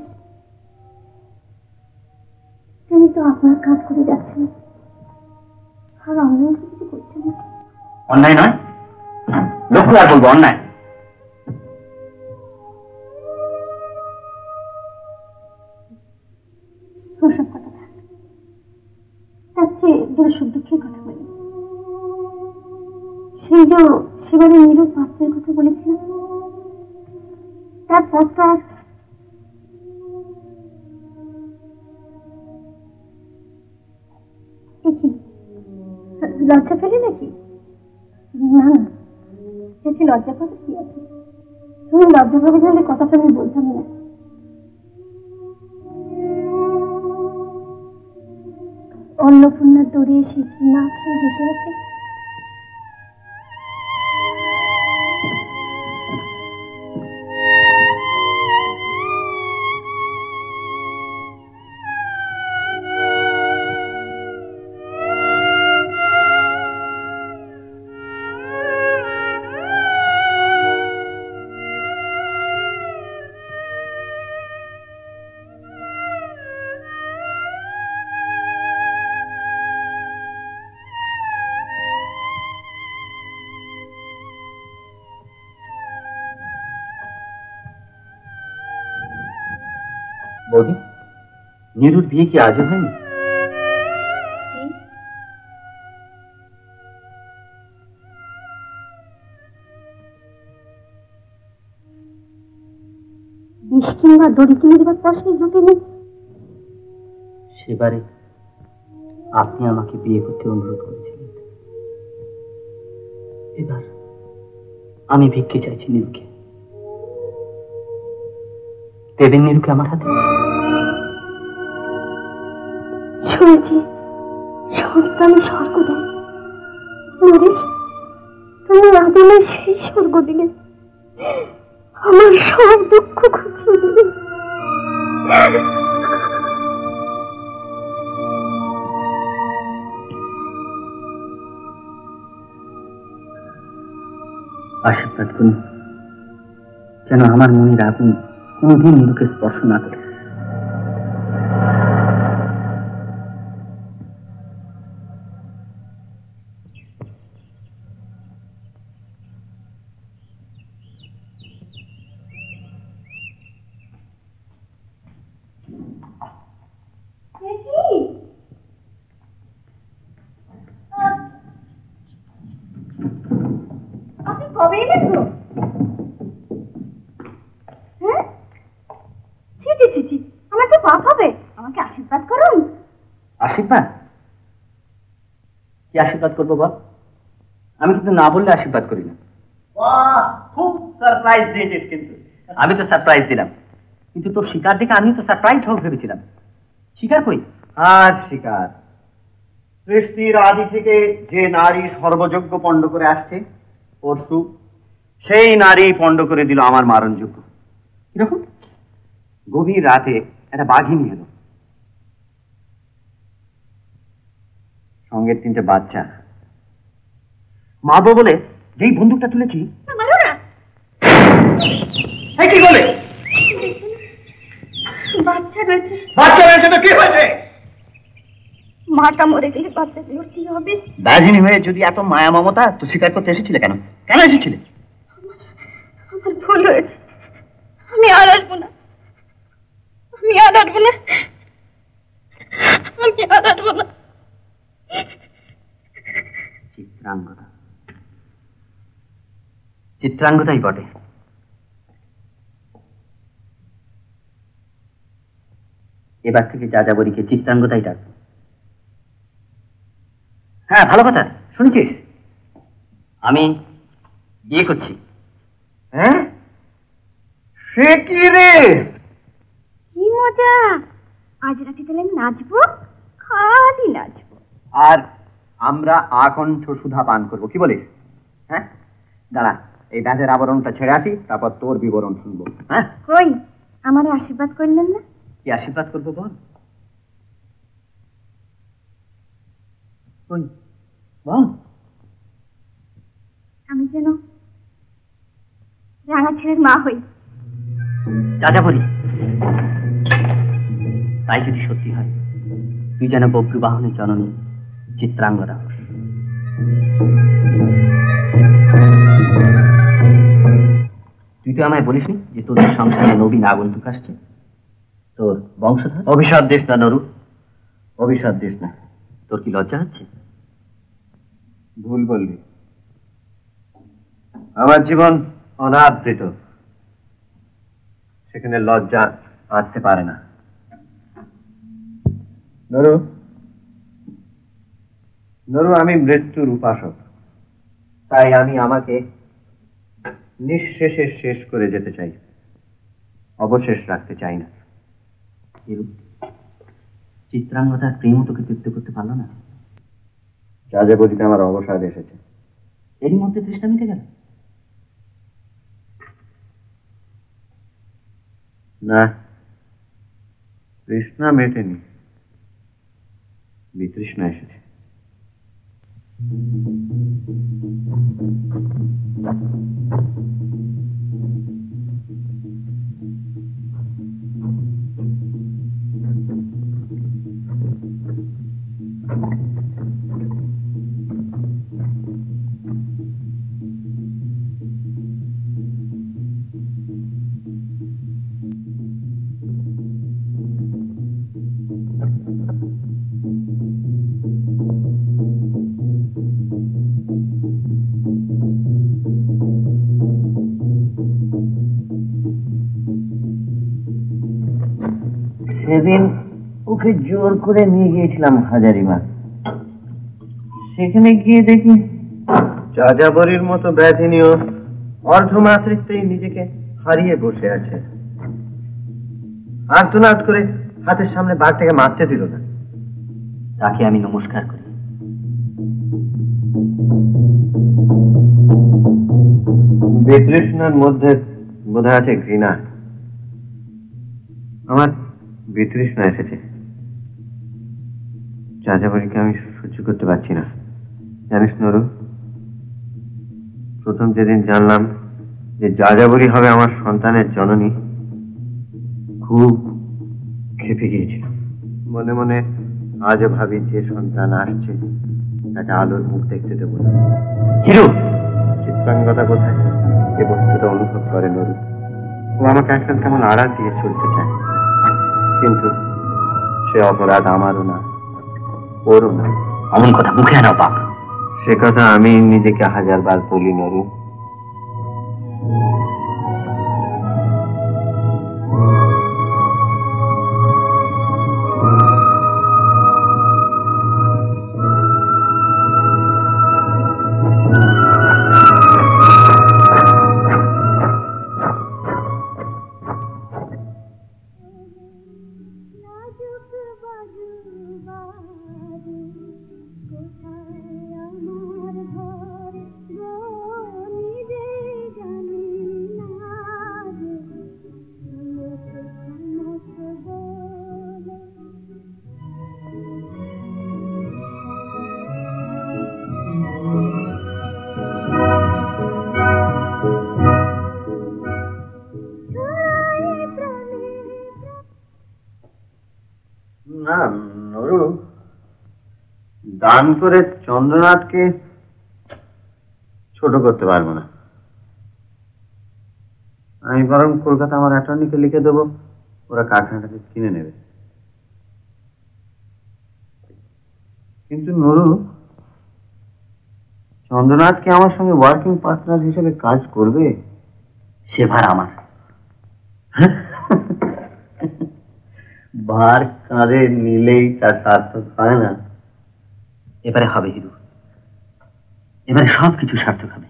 তিনি তো আপনার কাজ করে যাচ্ছেন, আর অন্যায় কিছু করছেন না। অন্যায় নয়, লক্ষ্য আর বলবো অন্যায়। ওসব কথা থাক, তার চেয়ে দুটো সুখ দুঃখের কথা বলি। সেই যে সেবারে নিরুপ পাত্রের কথা বলেছিলাম, তারপর তো আর কি লজ্জা পেলে নাকি? না না, সে লজ্জা পাবে কি আছে? তুমি লজ্জা পাবে জানলে কথাটা আমি বলতাম না। অন্নপূর্ণার দৌড়ে এসে কি না খেয়ে যেতে আছে? বৌদি, নীরুর বিয়ে কি আজও হয়নি? বিষ কিংবা দড়ি কিনে দেবার পর সেই জুটেনি। সেবারে আপনি আমাকে বিয়ে করতে অনুরোধ করেছিলেন। এবার আমি ভিক্ষে চাইছি নীরুকে। দেবেন নীরুকে আমার হাতে? শুনেছি সন্তানে স্বর্গ দেয়। নরেশ, তুমি আদমে সেই স্বর্গ দিলে, আমার সব দুঃখ ঘুচিয়ে দিলে। আশীর্বাদ করুন যেন আমার মনের আগুন কোনদিন নীরুকে স্পর্শ না করে। আপনি কবে এলেন তো? হ্যাঁ, ছি ছি ছি ছি, আমার তো পাপ হবে। আমাকে আশীর্বাদ করুন। আশীর্বাদ? কি আশীর্বাদ করবো বল? আমি কিন্তু না বললে আশীর্বাদ করি না। খুব সারপ্রাইজ দিয়েছিস কিন্তু। আমি তো সারপ্রাইজ দিলাম, কিন্তু তোর শিকার দেখে আমি তো সারপ্রাইজ হোক ভেবেছিলাম। শিকার কই? আর শিকার সৃষ্টির আদি থেকে যে নারী সর্বযোগ্য পণ্ড করে আসছে পরশু, সেই নারী পণ্ড করে দিল আমার মারণযোগ্য। কিরকম? গভীর রাতে একটা বাঘিনী এলো, সঙ্গে তিনটে বাচ্চা। মারবো বলে যেই বন্দুকটা তুলেছি, কি বলে বাচ্চা রয়েছে। বাচ্চা রয়েছে তো কি হয়েছে? মাটা মরে গেলে বাচ্চাগুলোর কি হবে? বাঘিনী হয়ে যদি এত মায়া মমতা, তো শিকার করতে এসেছিলে কেন? কেন এসেছিলে? আমার ভুল হয়েছে, আমি আর আসবো না, আমি আর আসবো না, আমি আর আসবো না। চিত্রাঙ্গদা, চিত্রাঙ্গদাই বটে। এবার থেকে যাযাবরীকে চিত্রাঙ্গদাই ডাকবো। হ্যাঁ, ভালো কথা শুনেছিস, আমি বিয়ে করছি। হ্যাঁ, সে কি রে? কি মজা! আজ রাতে তাহলে আমি নাচবো, খালি নাচবো। আর আমরা আকণ্ঠ সুধা পান করবো, কি বলিস? হ্যাঁ, দাঁড়া, এই ব্যাজের আবরণটা ছেড়ে আসি, তারপর তোর বিবরণ শুনবো। হ্যাঁ, কই আমার আশীর্বাদ করলেন না? কি আশীর্বাদ করবো বল? কই বল। আমি যেন রাঙা ছেলের মা হই। যাযাবরী, তাই যদি সত্যি হয়, তুই যেন বব্রু বাহনের জননী চিত্রাঙ্গদা হোস। তুই তো আমায় বলিসনি যে তোদের সংসারে নবীন আগন্তুক আসছে, তোর বংশধর? অভিশাপ দিস না নরু, অভিশাপ দিস না। তোর কি লজ্জা হচ্ছে? ভুল বললি, আমার জীবন অনাদৃত, সেখানে লজ্জা আসতে পারে না। নরু, নরু, আমি মৃত্যুর উপাসক, তাই আমি আমাকে নিঃশেষে শেষ করে যেতে চাই, অবশেষ রাখতে চাই না। চিত্রাঙ্গদার প্রেম তোকে তৃপ্ত করতে পারলো না? যাযাবরীতে আমার অবসাদ এসেছে, এরই মধ্যে তৃষ্ণা মিটে গেল না? তৃষ্ণা মেটেনি, বিতৃষ্ণা এসেছে। সেদিন ওকে জোর করে নিয়ে গিয়েছিলাম হাজারিবাগ, সেখানে গিয়ে দেখি যাযাবরীর মতো ব্যাধিনীয় অর্ধমাতৃত্বেই নিজেকে হারিয়ে বসে আছে। আর্তনাদ করে হাতের সামনে বাঘটাকে মারতে দিল না। তাকে আমি নমস্কার করি। বিতৃষ্ণার মধ্যে বোধ আছে ঘৃণা। আমার বিতৃষ্ণা এসেছে, যাযাবরীকে আমি সহ্য করতে পারছি না। জানিস নরু, প্রথম যেদিন জানলাম যে যাযাবরী হবে আমার সন্তানের জননী, খুব খেপে গিয়েছিলাম। মনে মনে আজও ভাবি যে সন্তান আসছে তাকে আলোর মুখ দেখতে দেবো না। হিরো, চিত্রাঙ্গদা কোথায়? এ বস্তুটা অনুভব করে নরু। ও আমাকে আজকাল কেমন আড়াল দিয়ে চলতে চায়, কিন্তু সে অপরাধ আমারও না, ওরও না। অমন কথা মুখে আনাও বাপ। সে কথা আমি নিজেকে হাজার বার বলি নরু। দান করে চন্দ্রনাথকে ছোট করতে পারবো না। আমি বরং কলকাতা আমার অ্যাটর্নিকে লিখে দেবো, ওরা কারখানাটাকে কিনে নেবে। কিন্তু নরু, চন্দ্রনাথ কি আমার সঙ্গে ওয়ার্কিং পার্টনার হিসেবে কাজ করবে? সে ভার আমার। ভার কাঁধে নিলেই তার সার্থক হয় না। এবারে হবে হিরু, এবারে সব কিছু সার্থক হবে।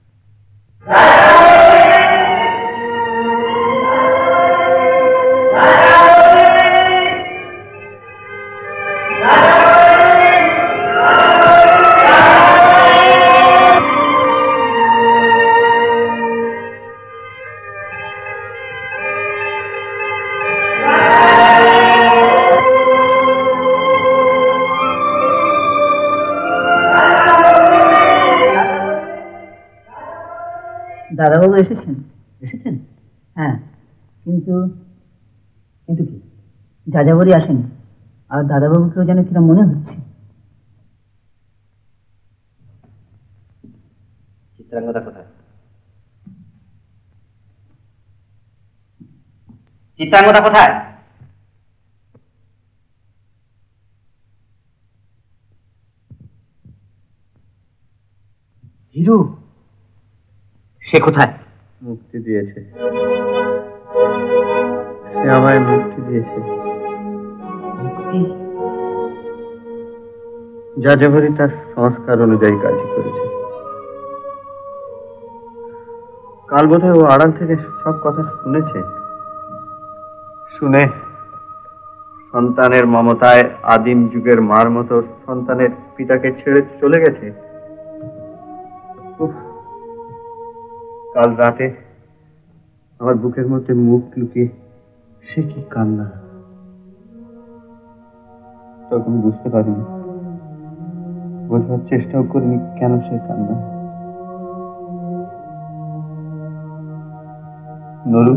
দাদাবাবু এসেছেন? এসেছেন? হ্যাঁ, কিন্তু কিন্তু কি যাযাবরই আসেনি, আর দাদাবাবুকেও যেন কিরম মনে হচ্ছে। চিত্রাঙ্গদা কোথায়? চিত্রাঙ্গদা কোথায়? হিরু, সে কোথায়? মুক্তি দিয়েছে, সে আমায় মুক্তি দিয়েছে। যাযাবরী তার সংস্কার অনুযায়ী কাজই করেছে। কাল বোধহয় ও আড়াল থেকে সব কথা শুনেছে, শুনে সন্তানের মমতায় আদিম যুগের মার মতো সন্তানের পিতাকে ছেড়ে চলে গেছে। কাল রাতে আমার বুকের মধ্যে মুখ লুকিয়ে সে কি কান্না, তখন বুঝতে পারিনি, বোঝার চেষ্টাও করিনি কেন সে কান্না। নরু,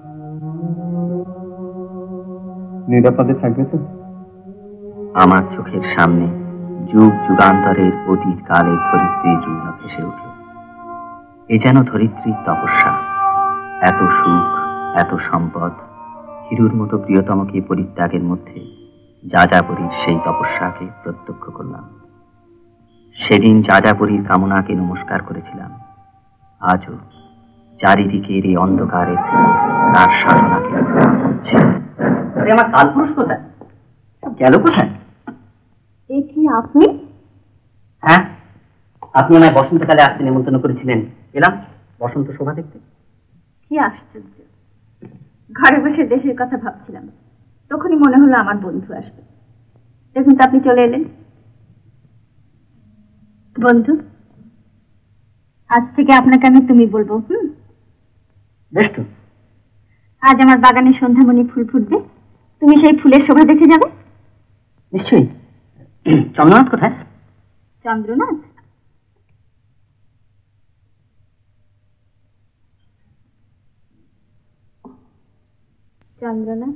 নিরাপদে থাকবে তো? আমার চোখের সামনে যুগ যুগান্তরের অতীত কালের ধরিত্রীর রূপ ভেসে উঠল। এ যেন ধরিত্রীর তপস্যা। এত সুখ, এত সম্পদ, হিরুর মতো প্রিয়তমকে পরিত্যাগের মধ্যে যাযাবরীর সেই তপস্যাকে প্রত্যক্ষ করলাম। সেদিন যাযাবরীর কামনাকে নমস্কার করেছিলাম, আজও চারিদিকের এই অন্ধকারের তার সাধনাকে হচ্ছে। আমার কালপুরুষ কোথায় গেল? কোথায়? এ কি আপনি? হ্যাঁ, আপনি আমায় বসন্তকালে আসতে নিমন্ত্রণ করেছিলেন, এলাম বসন্ত শোভা দেখতে। কি আশ্চর্য, ঘরে বসে দেশের কথা ভাবছিলাম, তখনই মনে হলো আমার বন্ধু আসবে। দেখুন তো আপনি চলে এলেন। বন্ধু, আজ থেকে আপনাকে আমি তুমি বলবো। হুম, বেশ তো। আজ আমার বাগানে সন্ধ্যামণি ফুল ফুটবে, তুমি সেই ফুলের শোভা দেখে যাবে। নিশ্চয়ই। চন্দ্রনাথ কোথায়? চন্দ্রনাথ? চন্দ্রনাথ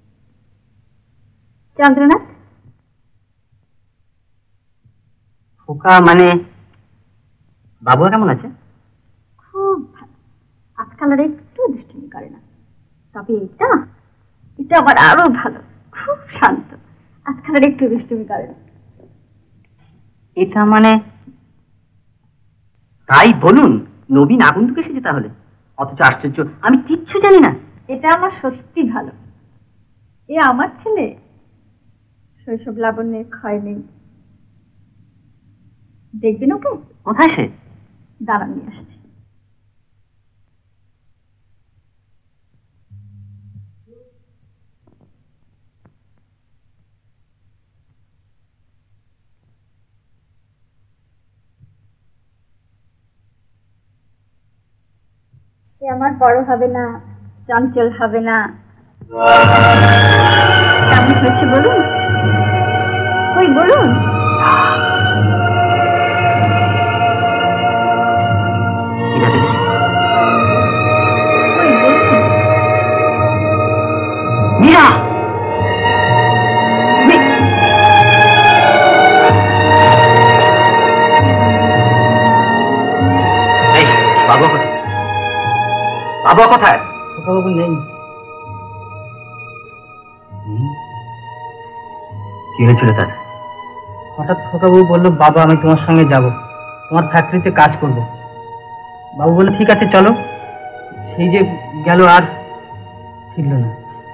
চন্দ্রনাথ খোকা মানে বাবু কেমন আছে? খুব ভালো, আজকাল আর একটু দুষ্টুমি করে না। তবে এটা এটা আবার আরো ভালো, খুব শান্ত, আজকাল আর একটু দুষ্টুমি করে না। এটা মানে? তাই বলুন, নবীন আগন্তুক এসেছে তাহলে? অথচ আশ্চর্য, আমি কিচ্ছু জানি না। এটা আমার সত্যি ভালো। এ আমার ছেলে, শৈশব লাবণ্যের ক্ষয় নেই। দেখবেন ওকে? কোথায় সে? দাঁড়ান, নিয়ে আসছে। এ আমার বড় হবে না, চঞ্চল হবে না। কেমন হয়েছে বলুন? ওই বলুন। মীরা, বাবা কোথায়? খোকাবাবু নেই। কি হয়েছিল তার? হঠাৎ খোকাবাবু বললো, বাবা আমি তোমার সঙ্গে যাব, তোমার ফ্যাক্টরিতে কাজ করব। বাবু বললো ঠিক আছে চলো। সেই যে গেল আর ফিরল না।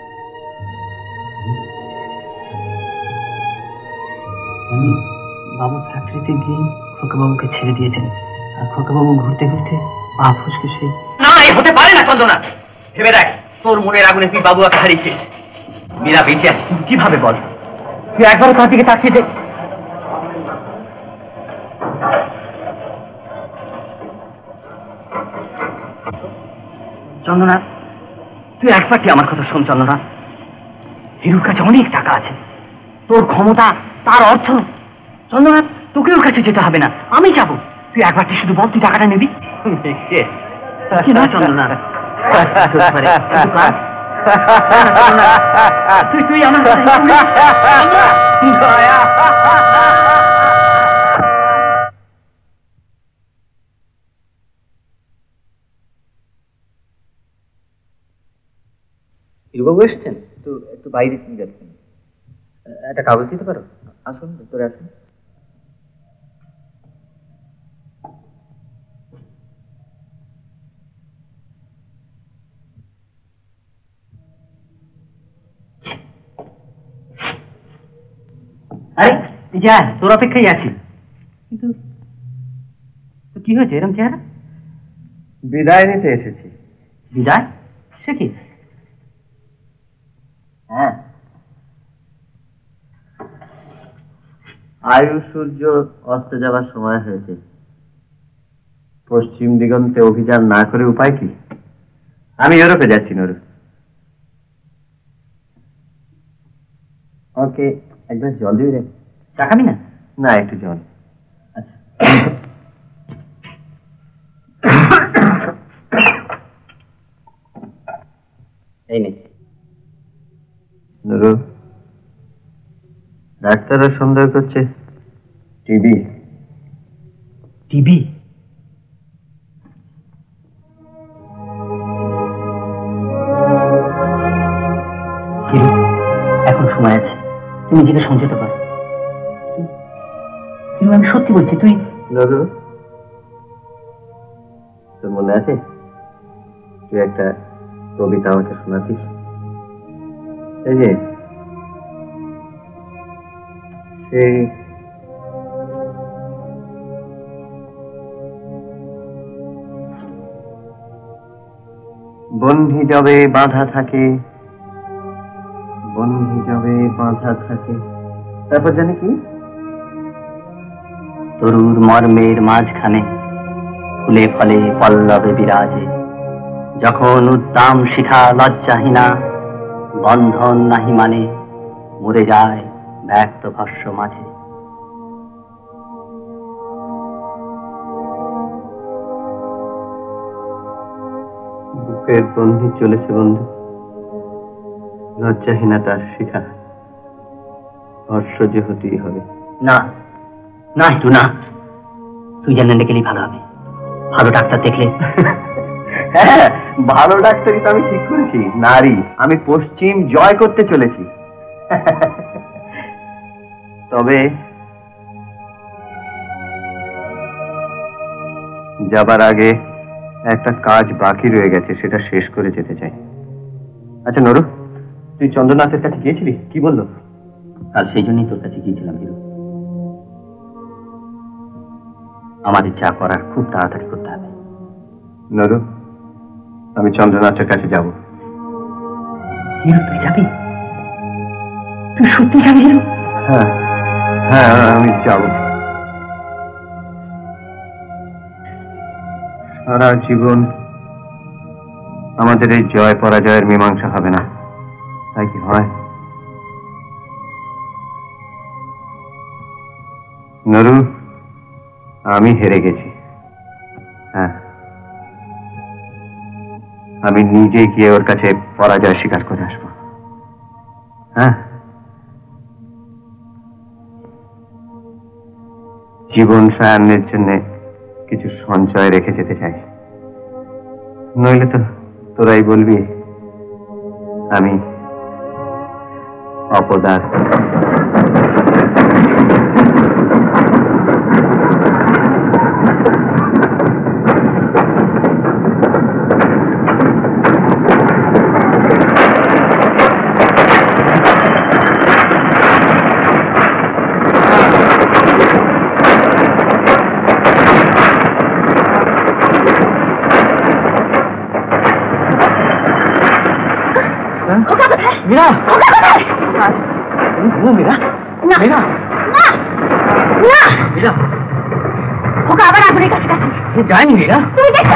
বাবু ফ্যাক্টরিতে গিয়ে খোকাবাবুকে ছেড়ে দিয়েছেন, আর খোকাবাবু ঘুরতে ঘুরতে পা ফুসকে সেই। না, এ হতে পারে না চন্দ্রনা। ভেবে দেখ, তোর মনের আগুনে তুই বাবুয়াকে হারিয়েছিস। মীরা বেঁচে আছে কিন্তু কিভাবে বল? তুই একবারও তার দিকে তাকিয়ে দেখ। চন্দ্রনাথ, তুই একবারটি আমার কথা শোন চন্দ্রনাথ। হিরুর কাছে অনেক টাকা আছে, তোর ক্ষমতা, তার অর্থ। চন্দ্রনাথ, তোকে ওর কাছে যেতে হবে না, আমি যাব। তুই একবারটি শুধু বল, তুই টাকাটা নিবি কি না চন্দ্রনাথ? তুই তুই আমার হিরুবাবু এসছেন? একটু একটু বাইরে যাচ্ছেন, একটা কাগজ দিতে পারো? আসুন, ভেতরে আসুন। আরে যা, তোর অপেক্ষাই আছি। কিন্তু কি হয়েছে এরকম চেহারা? বিদায় নিতে এসেছি। বিদায়? সে কি? হ্যাঁ, আয়ু সূর্য অস্ত যাবার সময় হয়েছে। পশ্চিম দিগন্তে অভিযান না করে উপায় কি? আমি ইউরোপে যাচ্ছি নরু। ওকে এক গ্লাস জল দিবি রে? চা খাবি না? না, একটু জল। আচ্ছা। এই নে নুরু, ডাক্তাররা সন্দেহ করছে টিবি। টিবি? এখন সময় আছে, তুই নিজেকে সংযত কর। কিন্তু আমি সত্যি বলছি, তুই। নুরু, তোর মনে আছে তুই একটা কবিতা আমাকে শোনাতিস? এই যে সেই বন্ধি যাবে বাঁধা থাকে, বন্ধি যাবে বাঁধা থাকে, তারপর জানি কি? তরুর মর্মের মাঝখানে ফুলে ফলে পল্লবে বিরাজে, যখন উদ্দাম শিখা লজ্জাহীনা, বন্ধন নাহি মানে মরে যায় ব্যক্ত ভস্য মাঝে। বুকের বন্ধি চলেছে বন্ধু, লজ্জাহীনা তার শিখা, ভস্য যে হতেই হবে। না না, একটু না, সুইজারল্যান্ডে গেলেই ভালো হবে। ভালো ডাক্তার দেখলে। হ্যাঁ, ভালো ডাক্তারই তো আমি ঠিক করেছি। নারী, আমি পশ্চিম জয় করতে চলেছি। তবে যাবার আগে একটা কাজ বাকি রয়ে গেছে, সেটা শেষ করে যেতে চাই। আচ্ছা নরু, তুই চন্দ্রনাথের কাছে গিয়েছিলি? কি বললো? কাল সেই জন্যই তোর কাছে গিয়েছিলাম হিরো। আমাদের যা করার খুব তাড়াতাড়ি করতে হবে। নরু, আমি চন্দ্রনাথের কাছে যাব। হিরো, তুই যাবি? তুই সত্যি যাবি হিরো? হ্যাঁ হ্যাঁ, আমি যাব। সারা জীবন আমাদের এই জয় পরাজয়ের মীমাংসা হবে না, তাই কি হয়? নরু, আমি হেরে গেছি। হ্যাঁ, আমি নিজে গিয়ে ওর কাছে পরাজয় স্বীকার করে আসবো। হ্যাঁ, জীবন সায়ান্নের জন্য কিছু সঞ্চয় রেখে যেতে চাই, নইলে তো তোরাই বলবি আমি অপদার্থ। मीरा, वो मीरा, ना, मीरा, ना, ना, मीरा, होगा आবার আগুনের কাছে কাছে। ये जाएंगे मीरा। তুমি দেখো।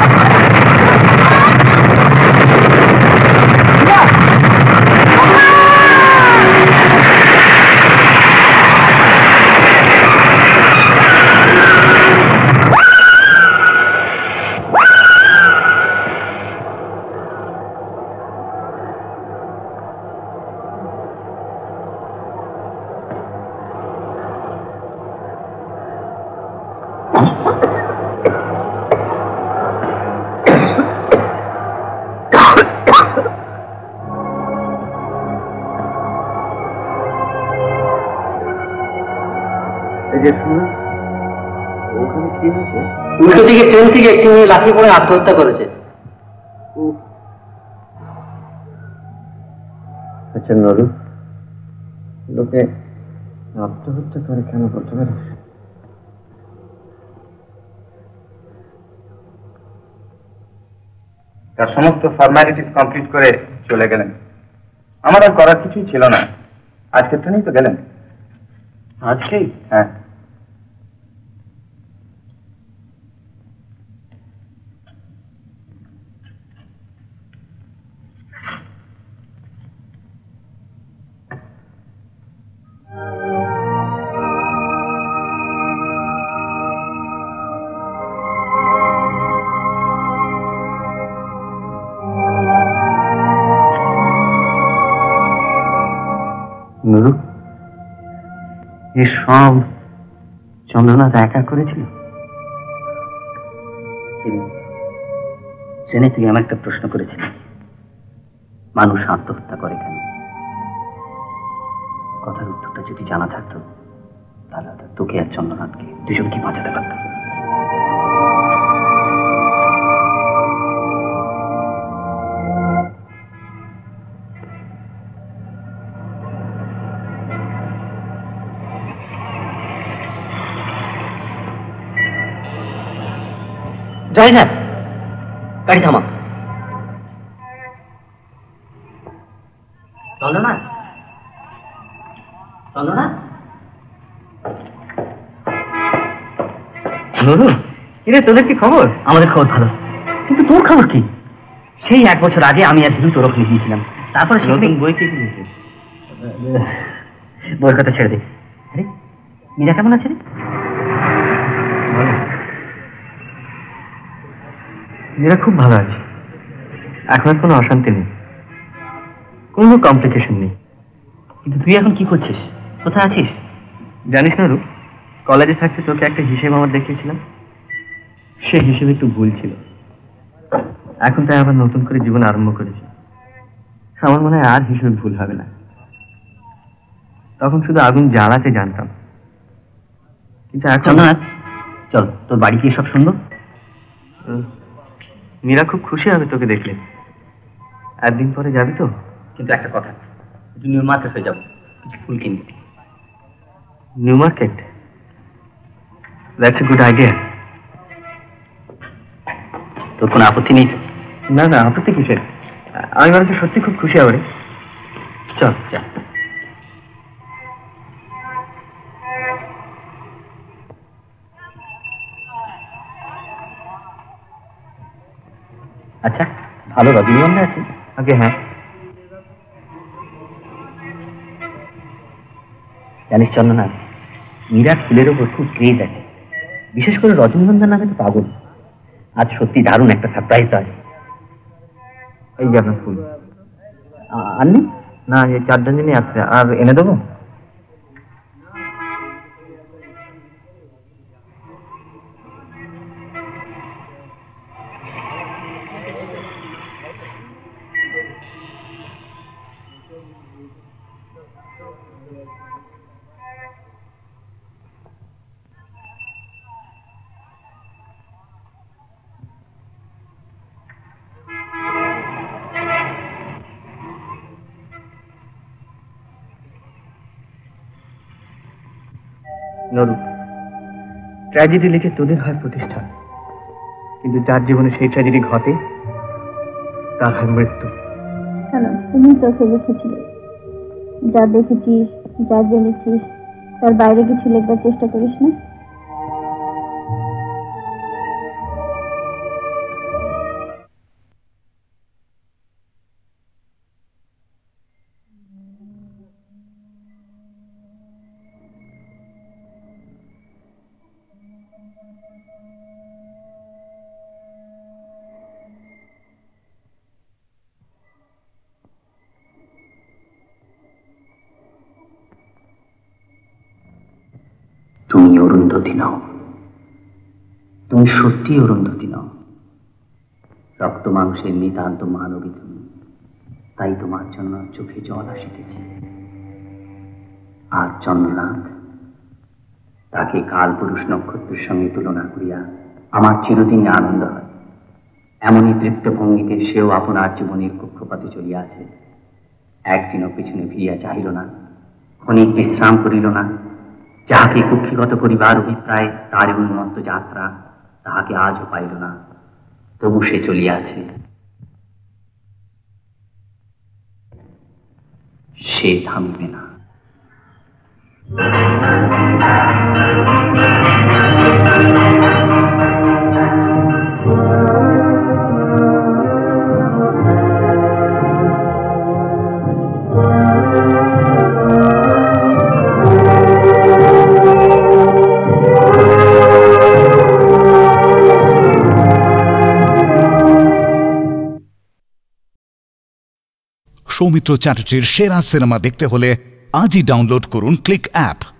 উল্টো দিকে ট্রেন থেকে একটি মেয়ে লাফিয়ে পড়ে আত্মহত্যা করেছে। আচ্ছা নরু, লোকে আত্মহত্যা করে কেন বলতে পারিস? তার সমস্ত ফর্মালিটিস কমপ্লিট করে চলে গেলেন। আমার আর করার কিছুই ছিল না। আজকের ট্রেনেই তো গেলেন। আজকেই? হ্যাঁ। নুরু, এ সব চন্দ্রনাথ একা করেছিল? ট্রেনে তুই আমার একটা প্রশ্ন করেছিলি, মানুষ আত্মহত্যা করে কেন? কথার উত্তরটা যদি জানা থাকতো তাহলে তোকে আর চন্দ্রনাথকে দুজনকে বাঁচাতে পারতাম। যাই না, গাড়ি থামা। চন্দ্রনাথ, চন্দ্রনাথ, নুরু, কিরে তোদের কি খবর? আমাদের খবর ভালো, কিন্তু তোর খবর কি? সেই এক বছর আগে আমি আর ধীরু তোর ওখানে গিয়েছিলাম, তারপরে নতুন বই কি কিনেছিস? বইয়ের কথা ছেড়ে দে। আরে মীরা কেমন আছে রে? মীরা খুব ভালো আছে, এখন আর কোনো অশান্তি নেই, কোনো কমপ্লিকেশন নেই। কিন্তু তুই এখন কি করছিস, কোথায় আছিস? জানিস না রূপ, কলেজে থাকতে তোকে একটা হিসেব আমার দেখিয়েছিলাম, সে হিসেবে একটু ভুল ছিল। এখন তাই আবার নতুন করে জীবন আরম্ভ করেছি। আমার মনে হয় আর হিসেবে ভুল হবে না। তখন শুধু আগুন জ্বালাতে জানতাম, কিন্তু এখন চন্দ্রনাথ, চল তোর বাড়ি গিয়ে সব শুনবো। মীরা খুব খুশি হবে তোকে দেখলে। একদিন পরে যাবি তো? কিন্তু একটা কথা, তুই নিউ মার্কেট হয়ে যাবো, কিছু ফুল কিনবি। New Market? That's a good idea. তোর কোনো আপত্তি নেই? না না, আপত্তি কিসের? আমি বরঞ্চ সত্যি খুব খুশি হবে। চল চল। আচ্ছা, ভালো রজনীগন্ধা আছে? আগে হ্যাঁ। জানিস চন্দ্রনাথ, মীরা ফুলের ওপর খুব ক্রেজ আছে, বিশেষ করে রজনীগন্ধা নামে তো পাগল। আজ সত্যি দারুণ একটা সারপ্রাইজ হয়। এই যে আপনার ফুল। আননি? না, এই চার ডজনই আছে, আর এনে দেবো? নরু, ট্র্যাজেডি লিখে তোদের হয় প্রতিষ্ঠা, কিন্তু যার জীবনে সেই ট্র্যাজেডি ঘটে তার হয় মৃত্যু। কেন, তুমি চোখে লিখেছিলে, যা দেখেছিস, যা জেনেছিস, তার বাইরে কিছু লিখবার চেষ্টা করিস না? তুমি অরুন্ধতী নও, তুমি সত্যি অরুন্ধতী নও। রক্ত মাংসের নিতান্ত মানবী তুমি, তাই তোমার জন্য চোখে জল আসিতেছে। আর চন্দ্রনাথ, তাকে কাল পুরুষ নক্ষত্রের সঙ্গে তুলনা করিয়া আমার চিরদিন আনন্দ হয়। এমনই তৃপ্ত ভঙ্গিতে সেও আপনার জীবনের কক্ষপথে চলিয়াছে। একদিনও পিছনে ফিরিয়া চাহিল না, ক্ষণিক বিশ্রাম করিল না। যাহাকে কক্ষিগত করিবার অভিপ্রায় তার উন্মত্ত যাত্রা তাহাকে আজও পাইল না, তবু সে চলিয়াছে। সে থামিবে না। সৌমিত্র চ্যাটার্জির সেরা সিনেমা দেখতে হলে আজই ডাউনলোড করুন ক্লিক অ্যাপ।